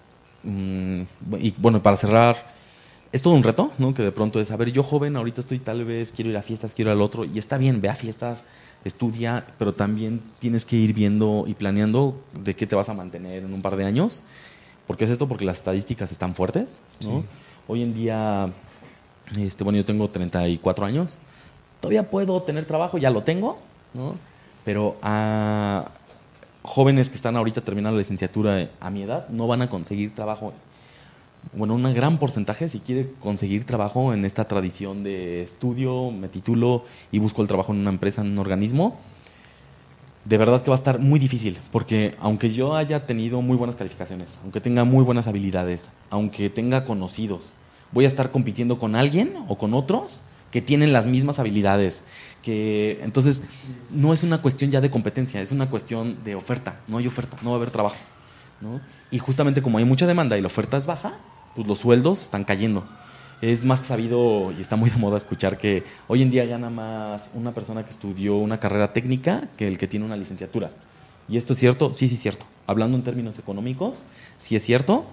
y bueno, para cerrar, es todo un reto, ¿no? Que de pronto es, a ver, yo joven, ahorita estoy tal vez, quiero ir a fiestas, quiero ir al otro, y está bien, ve a fiestas, estudia, pero también tienes que ir viendo y planeando de qué te vas a mantener en un par de años. ¿Por qué es esto? Porque las estadísticas están fuertes, ¿no? Sí. Hoy en día, bueno, yo tengo 34 años, todavía puedo tener trabajo, ya lo tengo, ¿no? Pero a jóvenes que están ahorita terminando la licenciatura a mi edad no van a conseguir trabajo. Bueno, un gran porcentaje, si quiere conseguir trabajo en esta tradición de estudio, me titulo y busco el trabajo en una empresa, en un organismo, de verdad que va a estar muy difícil, porque aunque yo haya tenido muy buenas calificaciones, aunque tenga muy buenas habilidades, aunque tenga conocidos, voy a estar compitiendo con alguien o con otros que tienen las mismas habilidades. Entonces, no es una cuestión ya de competencia, es una cuestión de oferta. No hay oferta, no va a haber trabajo, ¿no? Y justamente como hay mucha demanda y la oferta es baja, pues los sueldos están cayendo. Es más que sabido y está muy de moda escuchar que hoy en día gana más una persona que estudió una carrera técnica que el que tiene una licenciatura. ¿Y esto es cierto? Sí, sí es cierto. Hablando en términos económicos, sí es cierto.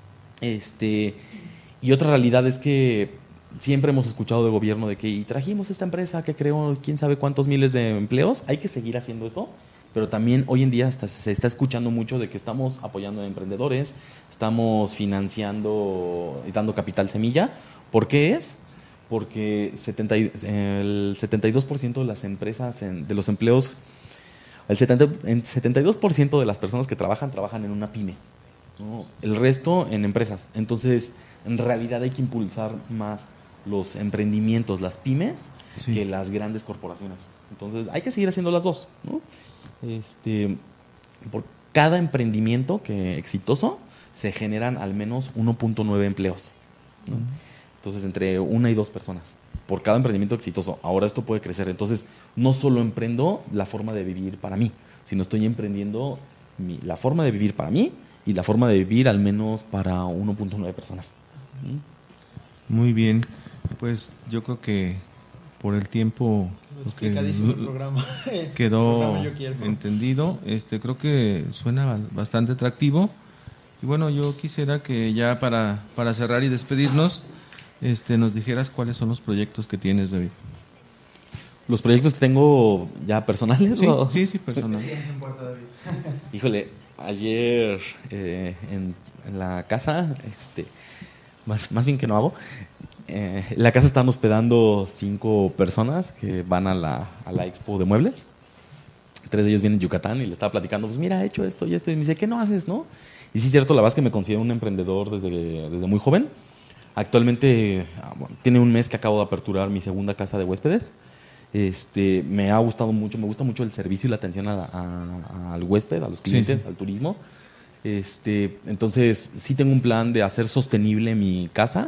Y otra realidad es que siempre hemos escuchado del gobierno de que y trajimos esta empresa que creó quién sabe cuántos miles de empleos. Hay que seguir haciendo esto pero también hoy en día se está escuchando mucho de que estamos apoyando a emprendedores, estamos financiando y dando capital semilla. ¿Por qué es? Porque el 72% de las empresas, de los empleos, el 72% de las personas que trabajan en una pyme, ¿no? El resto en empresas. Entonces, en realidad hay que impulsar más los emprendimientos, las pymes, Sí. que las grandes corporaciones. Entonces, hay que seguir haciendo las dos, ¿no? Por cada emprendimiento exitoso se generan al menos 1.9 empleos, ¿no? Entonces, entre 1 y 2 personas por cada emprendimiento exitoso. Ahora esto puede crecer. Entonces, no solo emprendo la forma de vivir para mí, sino estoy emprendiendo la forma de vivir para mí y la forma de vivir al menos para 1.9 personas. Muy bien. Pues yo creo que por el tiempo que Explicadísimo el programa. quedó El programa Yo Quiero. entendido, creo que suena bastante atractivo. Y bueno, yo quisiera que ya para cerrar y despedirnos, nos dijeras cuáles son los proyectos que tienes, David. ¿Los proyectos que tengo ya personales? Sí, ¿o? sí, personal. Tienes en puerta, David. Híjole, ayer en la casa, más bien que no hago, la casa estaban hospedando 5 personas que van a la expo de muebles. 3 de ellos vienen de Yucatán y le estaba platicando, pues mira, he hecho esto y esto. Y me dice, ¿qué no haces, no? Y sí es cierto, la verdad es que me considero un emprendedor desde muy joven. Actualmente tiene un mes que acabo de aperturar mi segunda casa de huéspedes. Me ha gustado mucho, me gusta mucho el servicio y la atención al huésped, a los clientes, Sí. al turismo. Entonces, sí tengo un plan de hacer sostenible mi casa,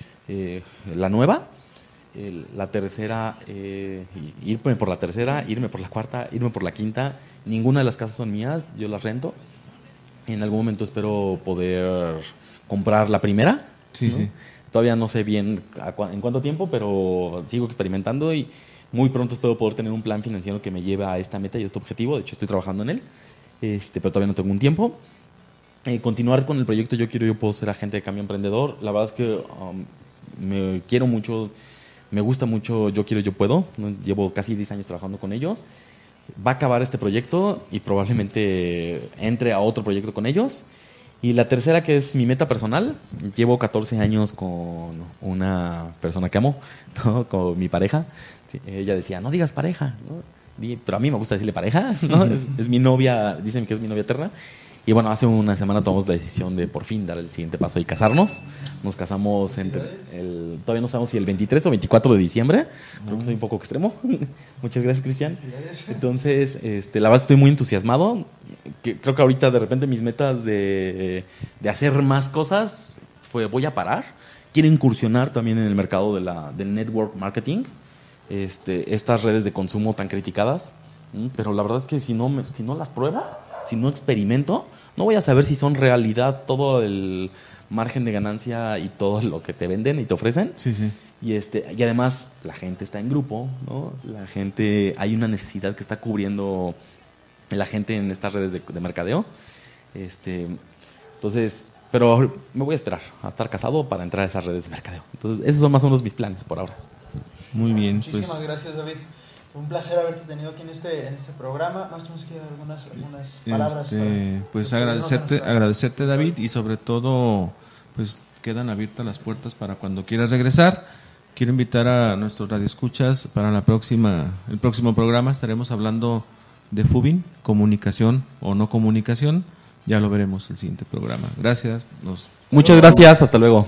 la nueva. La tercera, irme por la tercera, irme por la cuarta, irme por la quinta. Ninguna de las casas son mías, yo las rento. En algún momento espero poder comprar la primera. Sí, ¿no? sí. Todavía no sé bien en cuánto tiempo, pero sigo experimentando y muy pronto espero poder tener un plan financiero que me lleve a esta meta y a este objetivo. De hecho, estoy trabajando en él, pero todavía no tengo un tiempo. Continuar con el proyecto Yo Quiero, Yo Puedo, ser agente de cambio emprendedor. La verdad es que me quiero mucho, me gusta mucho Yo Quiero, Yo Puedo. Llevo casi 10 años trabajando con ellos. Va a acabar este proyecto y probablemente entre a otro proyecto con ellos. Y la tercera, que es mi meta personal, llevo 14 años con una persona que amo, ¿no? Con mi pareja. Sí, ella decía, no digas pareja, ¿no? Pero a mí me gusta decirle pareja, ¿no? Es mi novia, dicen que es mi novia eterna. Y bueno, hace una semana tomamos la decisión de por fin dar el siguiente paso y casarnos. Nos casamos todavía no sabemos si el 23 o 24 de diciembre. Creo que soy un poco extremo. Muchas gracias, Cristian. Entonces, la verdad estoy muy entusiasmado. Creo que ahorita de repente mis metas de hacer más cosas, voy a parar. Quiero incursionar también en el mercado del network marketing. Estas redes de consumo tan criticadas. Pero la verdad es que si no las pruebo, si no experimento, no voy a saber si son realidad todo el margen de ganancia y todo lo que te venden y te ofrecen. Sí, sí. Y además la gente está en grupo, ¿no? Hay una necesidad que está cubriendo la gente en estas redes de mercadeo. Entonces, pero me voy a esperar a estar casado para entrar a esas redes de mercadeo. Entonces, esos son más o menos mis planes por ahora. Muy bien. Muchísimas gracias, David. Fue un placer haberte tenido aquí en este programa. Más nos quedan algunas palabras. Pues para agradecerte, David, y sobre todo, pues quedan abiertas las puertas para cuando quieras regresar. Quiero invitar a nuestros radioescuchas para el próximo programa. Estaremos hablando de FUBIN, comunicación o no comunicación. Ya lo veremos el siguiente programa. Gracias. Muchas gracias. Hasta luego.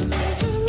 Thank you.